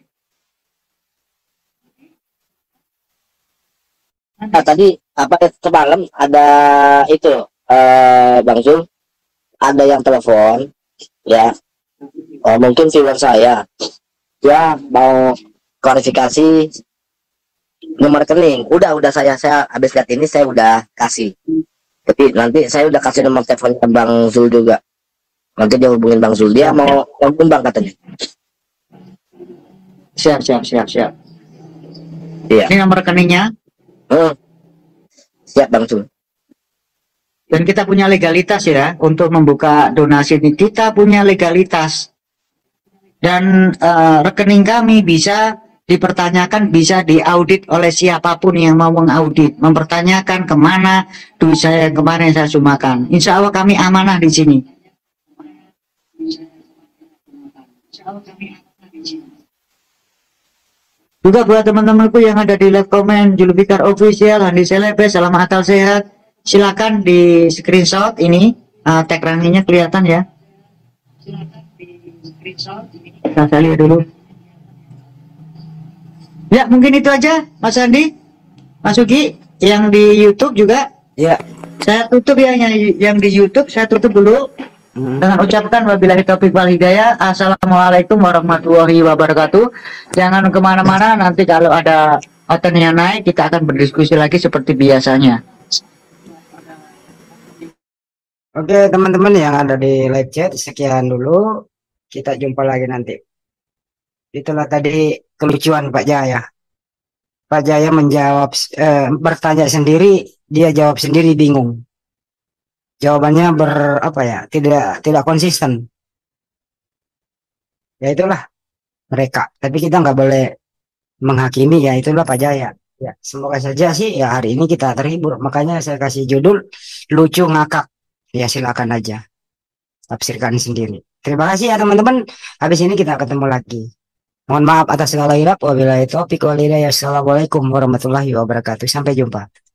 Nah, tadi apa semalam ada itu Bang Zul, ada yang telepon ya, mungkin viewer saya ya mau klarifikasi nomor rekening. Udah saya habis lihat ini saya udah kasih, tapi nanti saya udah kasih nomor teleponnya Bang Zul juga. Nanti dia hubungin Bang Zul, dia mau ngomong Bang katanya. Siap. Iya. Ini nomor rekeningnya. Siap Bang Zul. Dan kita punya legalitas ya untuk membuka donasi ini. Kita punya legalitas. Dan rekening kami bisa dipertanyakan, bisa diaudit oleh siapapun yang mau mengaudit, mempertanyakan kemana duit saya yang kemarin saya sumbangkan. Insya Allah kami amanah di sini. Juga buat teman-temanku yang ada di live comment, Julfikar Official, Handi Selebe, Salam Atal Sehat, silakan di screenshot ini, tag ranginya kelihatan ya. Silakan di Nah, saya lihat dulu. Ya, mungkin itu aja, Mas Andi, Mas Ugi, yang di YouTube juga. Ya. Saya tutup ya, yang di YouTube saya tutup dulu dengan ucapkan wabillahi taufiq wal hidayah. Assalamualaikum warahmatullahi wabarakatuh. Jangan kemana-mana, nanti kalau ada konten yang naik kita akan berdiskusi lagi seperti biasanya. Oke teman-teman yang ada di live chat, sekian dulu. Kita jumpa lagi nanti. Itulah tadi kelucuan Pak Jaya. Pak Jaya menjawab, bertanya sendiri, dia jawab sendiri, bingung. Jawabannya tidak konsisten. Ya itulah mereka. Tapi kita nggak boleh menghakimi, ya itulah Pak Jaya. Ya semoga saja sih ya hari ini kita terhibur. Makanya saya kasih judul lucu ngakak. Ya silakan aja tafsirkan sendiri. Terima kasih ya teman-teman. Habis ini kita ketemu lagi. Mohon maaf atas segala hilap. Wabillahi taufiq wal hidayah. Assalamualaikum warahmatullahi wabarakatuh. Sampai jumpa.